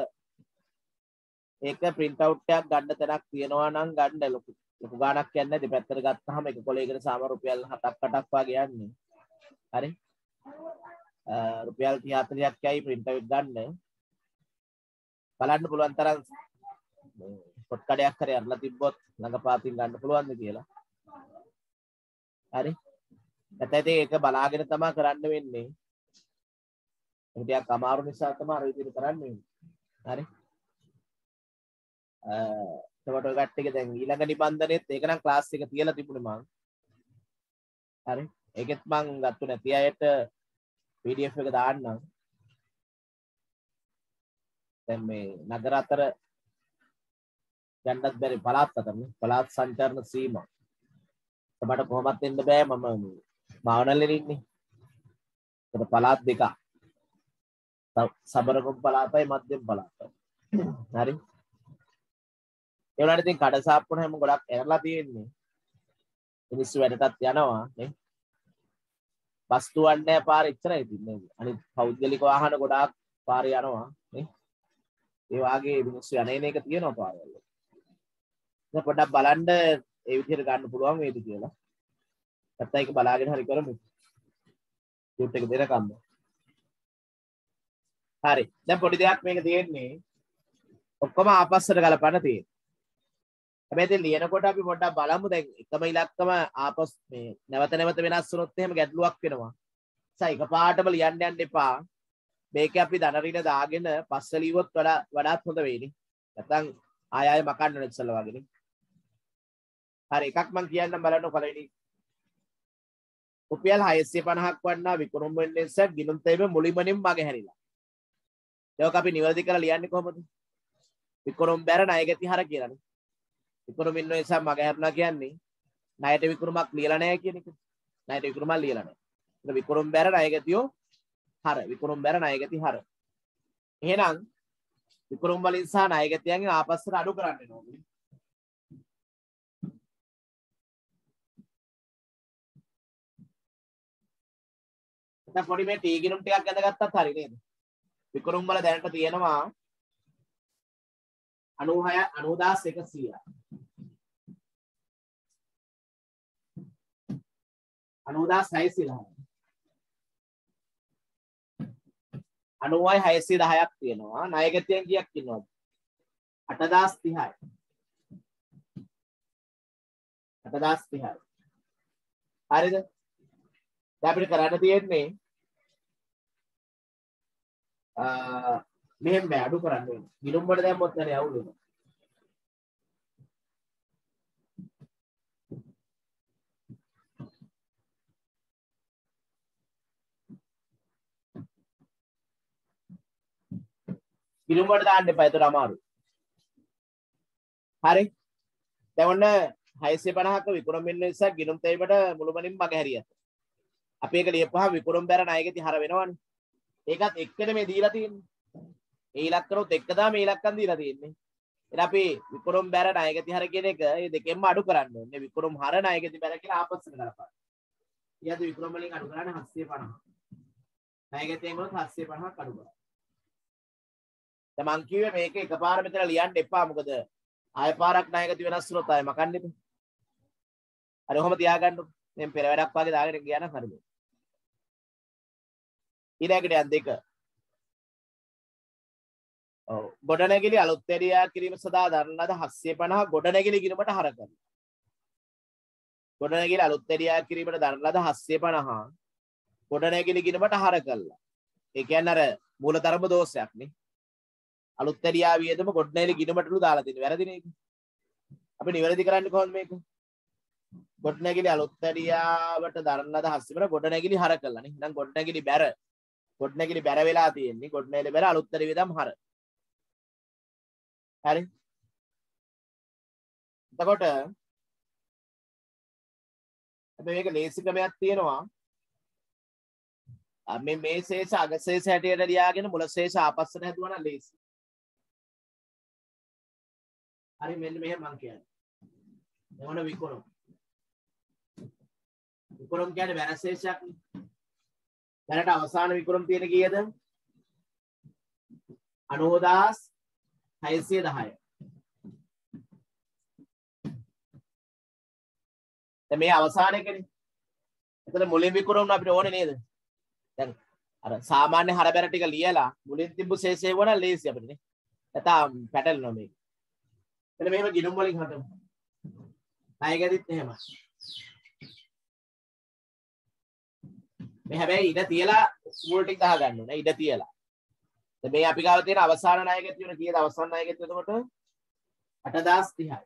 ඒක print out එකක් ගන්න තැනක් තියනවා නම් ගන්න ලොකු ගාණක් යන්නේ දෙපැත්තට ගත්තාම එක කොලයකට සාමාන්‍ය රුපියල් 7-8ක් වගේ යන්නේ. හරි. රුපියල් 30-40ක් යයි print out ගන්න. බලන්න පුළුවන් තරම් පොත් කඩයක් හරි අරලා තිබ්බොත් ළඟපාතින් ගන්න පුළුවන්ද කියලා. හරි. නැත්නම් ඒක බලාගෙන තමයි කරන්න වෙන්නේ. ඒක ටිකක් අමාරු නිසා තමයි අර විදිහට කරන්න වෙන්නේ. හරි. එතකොට ඔය කට්ටියක දැන් ඊළඟ නිබන්ධනෙත් ඒක නම් ක්ලාස් එක තියලා තිබුණේ මං. හරි. ඒකෙත් මං ගත්තු නැති අයට PDF එක දාන්නම්. දැන් මේ නගර අතර යන්නත් බැරි පළාත් අතරනේ. පළාත් සංචාරන සීමා. මට කොහොමත් එන්න බෑ මම මාවනල්ලේ ඉන්නේ. ඒක පළාත් දෙකක්. සබරගොම් පළාතයි මධ්‍යම පළාතයි. හරි. ඒ වුණාට ඉතින් කඩසාප්පුන හැම ගොඩක් ඇරලා තියෙන්නේ. මිනිස්සු වැඩටත් යනවා නේ. බස් දුවන්නේ පාර ඉච්චරයි තින්නේ. අනිත් පෞද්ගලික වාහන ගොඩාක් පාරේ යනවා නේ. ඒ වාගේ මිනිස්සු යන්නේ එක තියෙනවා පාරවල. දැන් පොඩ්ඩක් බලන්න ඒ විදිහට ගන්න පුළුවන් වේද කියලා. නැත්නම් ඒක බලාගෙන හරි කරමු. ෂූට් එක දෙනකම්. හරි. දැන් පොඩි දෙයක් මේක තියෙන්නේ. ඔක්කොම ආපස්සට ගලපන්න තියෙන්නේ. හැබැයි ඉතින් ලියනකොට අපි පොඩ්ඩක් බලමු දැන් එකම ඉලක්කම ආපස් මේ නැවත නැවත වෙනස් වුණොත් එහෙම ගැටලුවක් වෙනවා. ඒ එකපාරටම ලියන්න යන්න එපා. මේක අපි ධන ඍණ දාගෙන පස්ස ලියුවොත් වඩාත් හොඳ වෙයිනේ. නැත්නම් ආය මකන්න ඕනේ ඉස්සෙල්ලා වගේනේ. හරි එකක් මම කියන්නම් බලන්න පළවෙනි රුපියල් 650ක් වන්නා විකුණුම් වෙන නිසා ගිණුම් තේම මුලින්මනින් මගහැරිලා. ඒක අපි නිවැරදි කරලා ලියන්නේ කොහොමද? විකුණුම් බැර ණයගැති හර කියලානේ. විකුණුම් ඉන්න නිසා මගහැරලා කියන්නේ ණයට විකුණුමක් ලියලා නැහැ කියන එක. ණයට විකුණුමක් ලියලා නැහැ. ඒක විකුණුම් බැර ණයගැතියෝ හර. විකුණුම් බැර ණයගැති හර. එහෙනම් විකුණුම් වලින් සහ ණයගැතියන්ගෙන් ආපස්සට අඩු කරන්න ඕනේ. දැන් පොඩි මේ ටී ගිණුම් ටිකක් ඇඳගත්තත් හරි නේද? විකුණුම් වල දැනට තියෙනවා 96100. 90610. 90610ක් තියෙනවා. ණයගැතියන් කීයක් ඉන්නවද? 8030යි. 8030යි. හරිද? දැන් අපිට කරන්න තියෙන්නේ මෙහෙම බෑ අඩු කරන්න ඕනේ. ගිණුම් වල දැම්මොත් හරි අවුල් වෙනවා. ගිණුම් වලට දාන්න එපා. ඒතර අමාරුයි. හරි. දැන් ඔන්න 650ක විකුණුම් වෙන නිසා ගිණුම් තේමට මුළුමනින්ම මගහැරියා. අපි ඒක ලියපුවාම විකුණුම් බැර ණයගැති හර වෙනවනේ. ඒකත් එක්කනේ මේ දීලා තියෙන්නේ. ඒ ඉලක්කනොත් එක්ක තමයි මේ ඉලක්කම් දීලා තියෙන්නේ. එහෙනම් අපි විකුණුම් බැර ණයගැති හර කියන එක මේ දෙකෙන්ම අඩු කරන්න ඕනේ. විකුණුම් හර ණයගැති බැර කියලා ආපස්සට ගලපන්න. ඊයද විකුණුම් වලින් අඩු කරන්නේ 750. ණයගැතියෙන් වලත් 750ක් අඩු කරා. දැන් මං කිව්වේ මේක එකපාර මෙතන ලියන්න එපා. මොකද ආය පාරක් ණයගැති වෙනස් වුණොත් ආය මකන්නේ ඉතින්. හරි ඔහොම තියාගන්න. දැන් පෙර වැඩක් වගේ දාගෙන ගියා නම් හරිද? ඊළඟට යන් දෙක. ඔව් ගොඩනැගිලි අලුත් එරියා කිරීම සඳහා දරන ලද 750 ගොඩනැගිලි ගිණුමට හර කරනවා. ගොඩනැගිලි අලුත් එරියා කිරීමට දරන ලද 750 ගොඩනැගිලි ගිණුමට හර කළා. ඒ කියන්නේ අර මූලධර්ම දෝෂයක් නේ. අලුත් එරියා වියදම ගොඩනැගිලි ගිණුමටලු දාලා තියෙන්නේ. වැරදිනේ ඒක. අපි නිවැරදි කරන්නේ කොහොමද මේක? ගොඩනැගිලි අලුත් එරියාවට දරන ලද 750 ගොඩනැගිලි හර කළා නේ. එහෙනම් ගොඩනැගිලි බැර වෙලා තියෙන්නේ. ගොඩනැගිලි බැර අලුත් එරියා වියදම් හර. හරි. එතකොට මේක ලේසි ක්‍රමයක් තියෙනවා. මේ ශේෂ අගශේෂ හැටියට ලියාගෙන මුල ශේෂ ආපස්සට හැදුවා නම් ලේසි. හරි මෙන්න මෙහෙම මම කියන්නේ. මොන විකුණුම් කියන්නේ වැර ශේෂයක් නේ. දැනට අවසාන විකුණුම් තියෙන කීයද? 90610. දැන් මේ අවසාන එකනේ. එතන මුලින් විකුණුම් අපිට ඕනේ නේද? දැන් අර සාමාන්‍ය හරබැර ටික ලියලා මුලින් තිබ්බ ශේෂය වුණා ලේසි අපිට නේ. නැත්නම් පැටලෙනවා මේක. එතන මෙහෙම ගිණුම් වලින් හදමු. ණයගැතිත් එහෙමයි. මේ හැබැයි ඉඩ තියලා මූල ටික ගහ ගන්න ඕනේ. ඉඩ තියලා. දැන් මේ අපි ගාව තියෙන අවසාන ණයගැතිය වෙන කීයද අවසාන ණයගැතිය එතකොට 8030යි.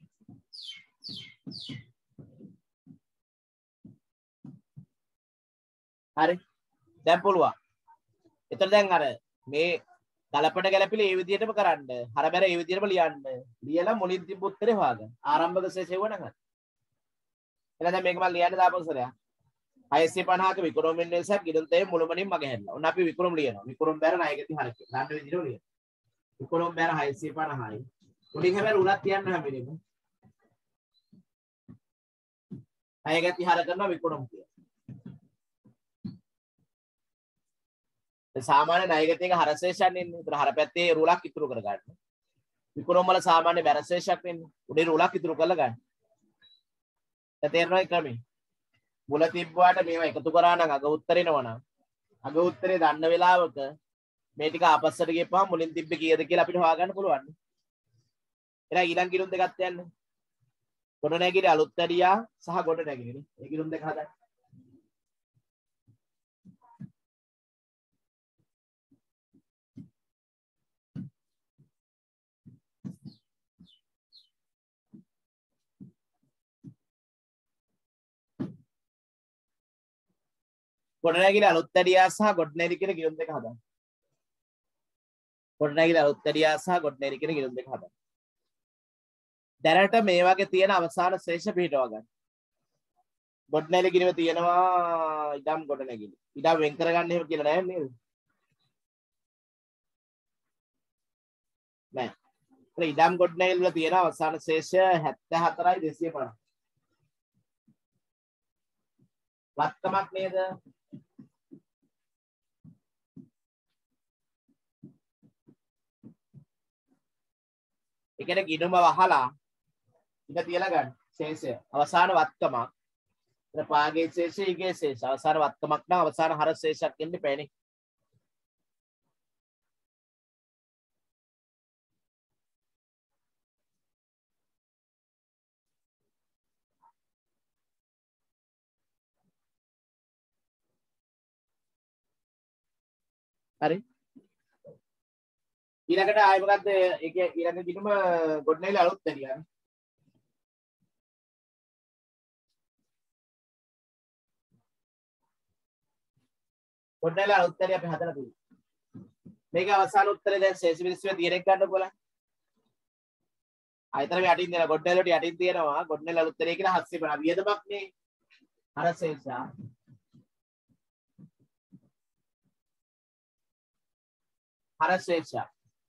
හරි. දැන් පුළුවන්. එතන දැන් අර මේ ගලපට ගැලපිලි ඒ විදිහටම කරන්න. හරබැර ඒ විදිහටම ලියන්න. ලියලා මුලින් තිබ්බ උත්තරේ හොයාගන්න. ආරම්භක ශේෂය වුණා නම්. එහෙනම් දැන් මේක මම ලියන්න දාපන් සරයක්. 650ක විකුණුම් වෙන නිසා ගිණුම් තේ මුළුමනින් මගහැරලා. ඔන්න අපි විකුණුම් ලියනවා. විකුණුම් බැර ණයගැති හරක. ගන්න විදිහට ලියනවා. විකුණුම් බැර 650යි. උඩින් හැබැයි උලක් තියන්න හැමෙලෙම. ණයගැති හර කරනවා විකුණුම් කියන. සාමාන්‍ය ණයගැතියක හරශේෂයන් එන්නේ. ඒතර හර පැත්තේ රුලක් ඉතුරු කර ගන්න. විකුණුම් වල සාමාන්‍ය බැරශේෂයක් වෙන්නේ. උඩේ රුලක් ඉතුරු කරලා ගන්න. දැන් තේරෙනවද ක්‍රමේ? මුල තිබ්බාට මේවා එකතු කරා නම් අග උත්තරේනවා නම් අග උත්තරේ දන්න වෙලාවක මේ ටික ආපස්සට ගියපුවාම මුලින් තිබ්බේ කීයද කියලා අපිට හොයාගන්න පුළුවන්. එහෙනම් ඊළඟ ගිණුම් දෙකක් තියන්න. ගොඩනැගිලි අලුත් ඇරියා සහ ගොඩනැගිලි නේ. ඒ ගිණුම් දෙක හදන්න. ගොඩනැගිලි අලුත්දැඩියා සහ ගොඩනැගිලි කියන ගිණුම් දෙක හදන්න. ගොඩනැගිලි අලුත්දැඩියා සහ ගොඩනැගිලි කියන ගිණුම් දෙක හදන්න. දැනට මේ වගේ තියෙන අවසාන ශේෂ පිටව ගන්න. ගොඩනැගිලි ගිණුම තියෙනවා ඉඩම් ගොඩනැගිලි. ඉඩම් වෙන් කරගන්න එහෙම කියලා නෑ නේද? නෑ. ඒ ඉඩම් ගොඩනැගිලි වල තියෙන අවසාන ශේෂ 74යි 250. වත්කමක් නේද? ඒ කියන්නේ ගිණුම වහලා ඉඳ තියලා ගන්න ශේෂය. අවසාන වත්කමක්. එතන පාගේ ශේෂය ඊගේ ශේෂ. අවසාන වත්කමක් නම් අවසාන හර ශේෂයක් එන්නේ පැණි. හරි. ඊළඟට ආයෙ මොකද්ද? ඒක ඊළඟ ගිණුම ගොඩනැගිලි අලුත් දැරියා. ගොඩනැගිලි අලුත් දැරියා අපි හදලා තියෙනවා. මේක අවසාන උත්තරේ දැන් ශේෂ විනිශ්චය තියෙන එක ගන්න බලන්න. ආයතන මේ යටින් දෙන ගොඩනැගිලි වලට යටින් තියෙනවා ගොඩනැගිලි අලුත් දැරිය කියලා 750 වියදමක් නේ. අර ශේෂා. හර ශේෂා.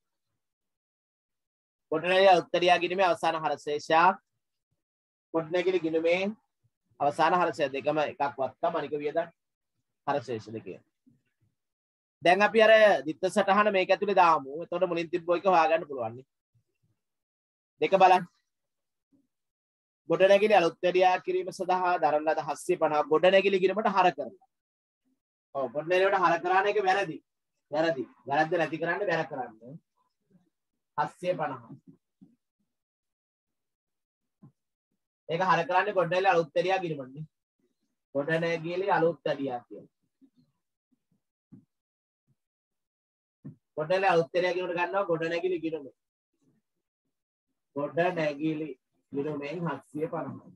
ගොඩනැගිලි අලුත් දැරියා ගිණුමේ අවසාන හර ශේෂා. ගොඩනැගිලි ගිණුමේ අවසාන හර ශේෂ දෙකම එකක් වත්කම අනික වියදම් හර ශේෂ දෙකේ. දැන් අපි අර දිත්ත සටහන මේක ඇතුලේ දාමු. එතකොට මුලින් තිබ්බෝ එක හොයාගන්න පුළුවන් නේ. දෙක බලන්න. ගොඩනැගිලි අලුත් වැඩියා කිරීම සඳහා දරන ලද 750 ගොඩනැගිලි ගිණුමට හර කරනවා. ඔව් ගොඩනැගිලි වලට හර කරාන එක වැරදි. වැරදි. වැරද්ද නැති කරන්න බැර කරන්න. 750. ඒක හර කරන්නේ ගොඩනැගිලි අලුත් වැඩියා ගිණුමනේ. ගොඩනැගිලි අලුත් වැඩියා කියන්නේ. ගොඩනැගිලි අලුත් වැඩියා ගිණුමට ගන්නවා ගොඩනැගිලි ගිණුම. ගොඩනැගිලි ගිණුමෙන් 750.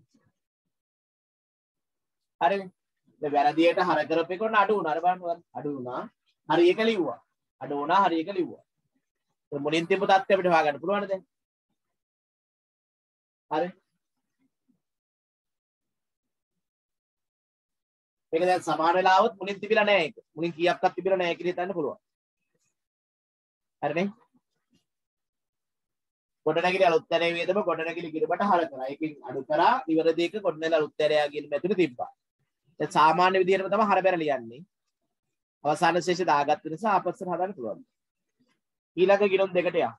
හරිනේ. දැන් වැරදියට හර කරපේකොට අඩු වුණා. අර බලන්න අඩු වුණා. හරි එක ලිව්වා. අඩු වුණා හරි එක ලිව්වා. ඒ මුලින් තිබ්බ தත්ත්වය අපිට හොයාගන්න පුළුවන්ද දැන්? හරි. මේක දැන් සමාන වෙලාවොත් මුලින් තිබිලා නැහැ ඒක. මුලින් කීයක්වත් තිබිලා නැහැ කියලා හිතන්න පුළුවන්. හරිනේ? ගොඩනැගිලි අලුත් දැරිය වේදම ගොඩනැගිලි ගිණුමට හර කරා. ඒකෙන් අඩු කරා නිවැරදි එක ගොඩනැගිලි අලුත් දැරියා ගිණුම ඇතුලේ තිබ්බා. දැන් සාමාන්‍ය විදිහටම තමයි හර බැර ලියන්නේ. අවසාන ශේෂය දාගත්ත නිසා ආපස්සට හදන්න පුළුවන්. ඊළඟ ගිණුම් දෙකට යන්න.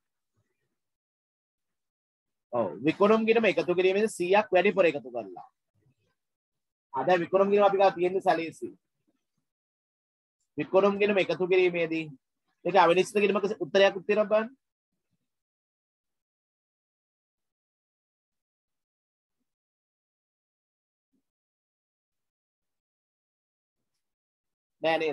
ඔව් විකුණුම් ගිණුම එකතු කිරීමේදී 100ක් වැඩිපුර එකතු කරලා. අද විකුණුම් ගිණුම අපි ගාව තියෙන්නේ සැලීසි. විකුණුම් ගිණුම එකතු කිරීමේදී මේක අවිනිශ්චිත ගිණුමක උත්තරයක් තියෙනවා බලන්න. නෑ නේද?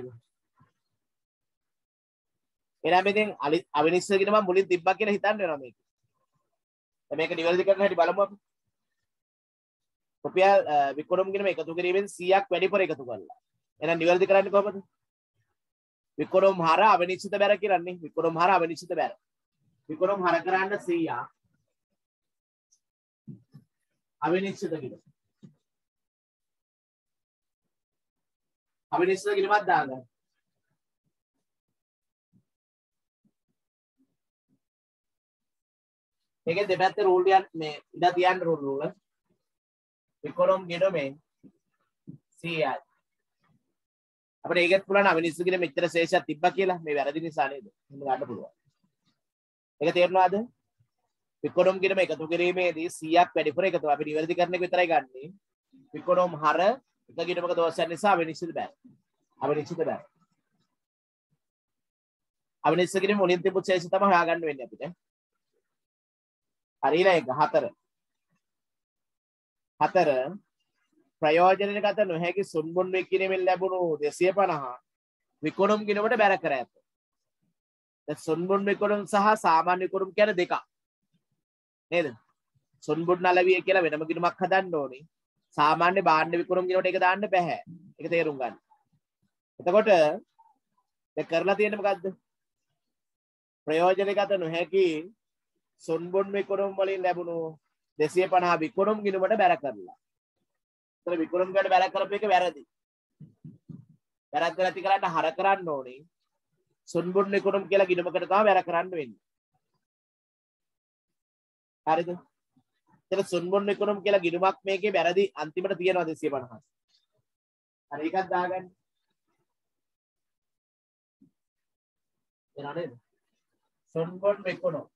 එහෙනම් ඉතින් අවිනිශ්චිත ගිණුම මුලින් තිබ්බා කියලා හිතන්න වෙනවා මේක. දැන් මේක නිවැරදි කරන හැටි බලමු අපි. රුපියල් විකුණුම් ගිණුම එකතු කිරීමෙන් 100ක් වැඩිපුර එකතු කරලා. එහෙනම් නිවැරදි කරන්නේ කොහොමද? විකුණුම් හර අවිනිශ්චිත බැර කියලානේ. විකුණුම් හර අවිනිශ්චිත බැර. විකුණුම් හර කරන්න 100ක් අවිනිශ්චිත ගිණුම. අවිනිශ්චිත ගිණුමක් දාගන්න. මේකේ දෙපැත්තේ රූල් මේ ඉඳ තියන්න රූල්. විකුණුම් ගිණුමෙන් 100යි. අපිට ඒකත් පුළුවන් අවිනිශ්චිත ගිණුම මෙච්චර ශේෂයක් තිබ්බා කියලා. මේ වැරදි නිසා නේද? එහෙම ගන්න පුළුවන්. ඒක තේරෙනවද? විකුණුම් ගිණුම එකතු කිරීමේදී 100ක් වැඩිපුර එකතු. අපි නිවැරදි කරන එක විතරයි ගන්නෙ. විකුණුම් හර එක ගිණුමක දෝෂයක් නිසා අවිනිශ්චිත බෑ. අවිනිශ්චිත බෑ. අවිනිශ්චිත ගිණුම මුලින් තිබුත් ශේෂය තමයි හොයාගන්න වෙන්නේ අපිට. හරිලා එක 4 ප්‍රයෝජනගත නොහැකි සුන්බුන් විකිණීමෙන් ලැබුණු 250 විකුණුම් ගිණුමට බැර කර ඇත. දැන් සුන්බුන් විකුණුම් සහ සාමාන්‍ය විකුණුම් කියන්නේ දෙකක්. නේද? සුන්බුන් නලවිය කියලා වෙනම ගිණුමක් හදන්න ඕනේ. සාමාන්‍ය භාණ්ඩ විකුණුම් ගිණුමට ඒක දාන්න බෑ. ඒක තේරුම් ගන්න. එතකොට දැන් කරලා තියෙන්නේ මොකද්ද? ප්‍රයෝජනගත නොහැකි සොන්බොන් විකුණුම් වලින් ලැබුණු 250 විකුණුම් ගිණුමට බැර කරලා. ඒතර විකුණුම් ගන්න බැර කරපු එක වැරදි. වැරද්ද නැති කරන්න හර කරන්න ඕනේ. සොන්බොන් විකුණුම් කියලා ගිණුමකට තමයි බැර කරන්න වෙන්නේ. හරිද? ඒතර සොන්බොන් විකුණුම් කියලා ගිණුමක් මේකේ වැරදි අන්තිමට තියෙනවා 250. හරි එකක් දාගන්න. එනවා නේද? සොන්බොන් විකුණුම්.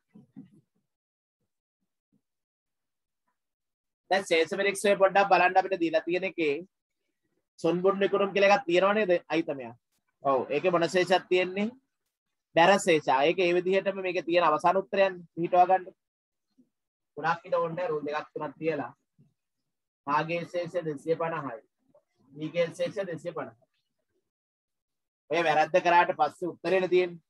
දැන් සේසමෙරික්ස්වේ පොඩ්ඩක් බලන්න අපිට දීලා තියෙන එකේ සොන්බොන් විකුණුම් කියලා එකක් තියෙනව නේද? අයිතමයක්. ඔව් ඒකේ මොන ශේෂයක් තියෙන්නේ? බැර ශේෂා. ඒක ඒ විදිහටම මේකේ තියෙන අවසාන උත්තරයන් හිතවා ගන්න. ගොඩක් ඉත ඕනේ රුල් දෙකක් තුනක් තියලා. භාගයේ ශේෂය 250යි. දීගේ ශේෂය 250යි. ඔය වැරද්ද කරාට පස්සේ උත්තරේනේ තියෙන්නේ.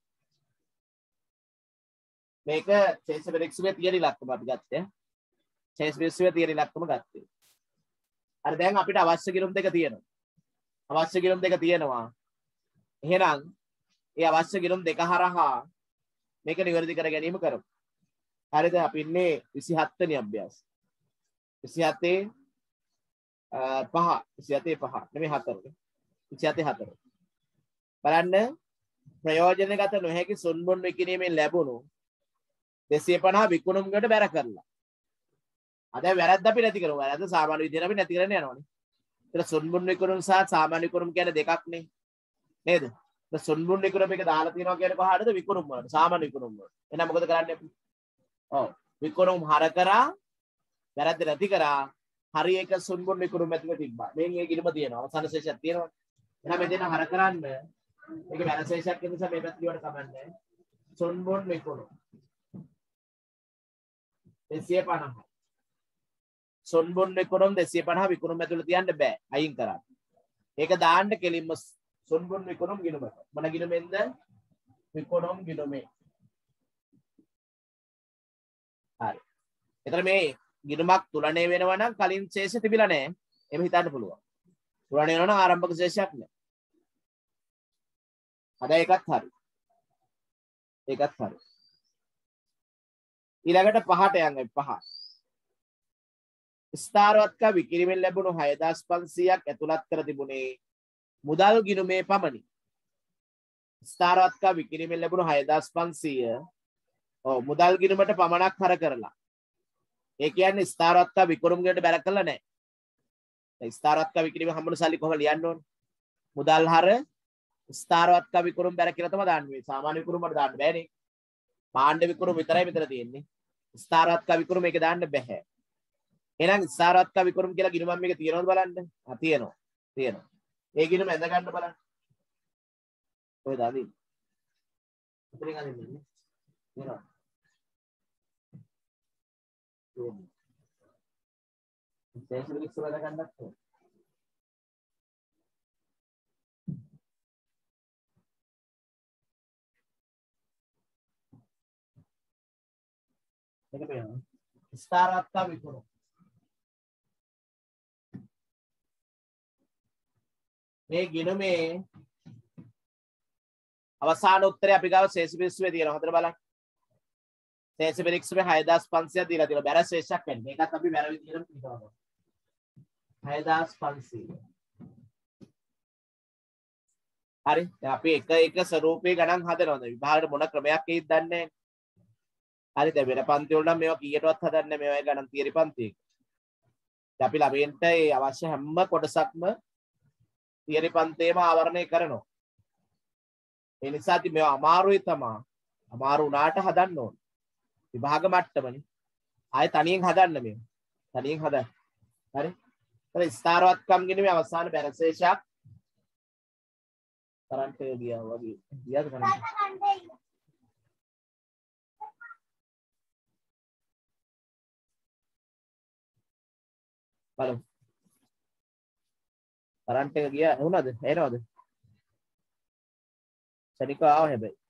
මේක සේසමෙරික්ස්වේ තියෙන ඉලක්කම අපි ගත්තේ. සේසමෙරික්ස්වේ තියෙන ඉලක්කම ගත්තේ. හරි දැන් අපිට අවශ්‍ය ගිණුම් දෙක තියෙනවා. අවශ්‍ය ගිණුම් දෙක තියෙනවා. එහෙනම් ඒ අවශ්‍ය ගිණුම් දෙක හරහා මේක නිවැරදි කර ගැනීම කරමු. හරිද? අපි ඉන්නේ 27 වෙනි අභ්‍යාස. 27 5 නෙමෙයි 4. 27 4. බලන්න ප්‍රයෝජනගත නොහැකි සොන්බොන් විකිණීමෙන් ලැබුණු 250 විකුණුම් වලට බැර කරලා. අද වැරද්ද අපි නැති කරමු. වැරද්ද සාමාන්‍ය විදිහට අපි නැති කරන්න යනවානේ. ඒතර සොන්බොන් විකුණුම් සහ සාමාන්‍ය විකුණුම් කියන්නේ දෙකක් නේ. නේද? ඒතර සොන්බොන් විකුණුම් එක දාලා තියනවා කියන්නේ කොහාටද? විකුණුම් වලට. සාමාන්‍ය විකුණුම් වලට. එහෙනම් මොකද කරන්නේ අපි? ඔව්. විකුණුම් හර කරා වැරද්ද නැති කරා හරි එක සොන්බොන් විකුණුම් ඇතුලේ තිබ්බා. මේන් ඒ ගිණුම තියෙනවා. අවසාන ශේෂයක් තියෙනවා. එහෙනම් මෙතන හර කරන්න මේක වැර ශේෂයක් නිසා මේ පැත්ත ලියවට කමන්නේ. සොන්බොන් විකුණුම් 250. සොන්බොන් විකුණුම් 250 විකුණුම් ඇතුළේ තියන්න බෑ. අයින් කරා. ඒක දාන්න කෙලින්ම සොන්බොන් විකුණුම් ගිණුමට. මොන ගිණුමෙන්ද? විකුණුම් ගිණුමේ. හරි. එතන මේ ගිණුමක් තුලණය වෙනවා නම් කලින් ශේෂ තිබිලා නැහැ. එහෙම හිතන්න පුළුවන්. තුලණය වෙනවා නම් ආරම්භක ශේෂයක් නැහැ. අද ඒකත් හරි. ඒකත් හරි. ඊළඟට 5ට යන්නේ 5. ස්ථාරවත්ක විකිරීමෙන් ලැබුණු 6500ක් ඇතුළත් කර තිබුණේ මුදල් ගිණුමේ පමණි. ස්ථාරවත්ක විකිරීමෙන් ලැබුණු 6500 මුදල් ගිණුමට පමණක් හර කරලා. ඒ කියන්නේ ස්ථාරවත්ක විකුණුම් ගිණුමට බැර කළා නැහැ. දැන් ස්ථාරවත්ක විකිරීම හම්බුන සල්ලි කොහොමද ලියන්න ඕනේ? මුදල් හර ස්ථාරවත්ක විකුණුම් බැර කියලා තමයි දාන්නේ. සාමාන්‍ය විකුණුම් වලට දාන්න බෑනේ. භාණ්ඩ විකුණුම් විතරයි මෙතන තියෙන්නේ. ස්ථාරවත්ක විකුණුම් මේක දාන්න බෑ. එහෙනම් ස්ථාරවත්ක විකුණුම් කියලා ගිණුමක් මේක තියෙනවද බලන්න? තියෙනවා. තියෙනවා. ඒ ගිණුම ඇඳ ගන්න බලන්න. කොහෙද අදින්නේ? උතරින් අදින්නේ. තියෙනවා. සේසමෙරික්ස් වල ගන්නත් ඕන. මේක පේනවා. ස්ථාරවත්ක විකුණුම්. මේ ගිණුමේ අවසාන උත්තරය අපි ගාව සේසමෙරික්ස්වේ තියෙනවා. හතර බලන්න. සේසමෙරික්ස්වේ 6500ක් දීලා තියෙනවා. බැර ශේෂයක් වෙන්නේ. ඒකත් අපි බැර විදිහටම පිටවනවා. 6500. හරි. දැන් අපි එක ස්වරූපේ ගණන් හදනවා. විභාගයට මොන ක්‍රමයක් එයිද දන්නේ නැහැ. හරි දැන් වෙන පන්ති වල නම් මේවා කීයටවත් හදන්නේ නැහැ. මේවා ගණන් තියරි පන්ති එක. දැන් අපි ළමයින්ට ඒ අවශ්‍ය හැම කොටසක්ම තියරි පන්තියේම ආවරණය කරනවා. ඒ නිසා ඉතින් මේවා අමාරුයි තමයි. අමාරු උනාට හදන්න ඕන. විභාග මට්ටමනේ. ආයෙ තනියෙන් හදන්න මේවා. තනියෙන් හදන්න. හරි. හරි ස්ථාරවත්කම් ගිණුමේ අවසාන බැර ශේෂයක් කරන්ට් එක ගියා වගේ. ගියාද කරන්ට්? බලමු. කරන්ට් එක ගියා. එහුණාද? එනවද? සනික ආව හැබැයි.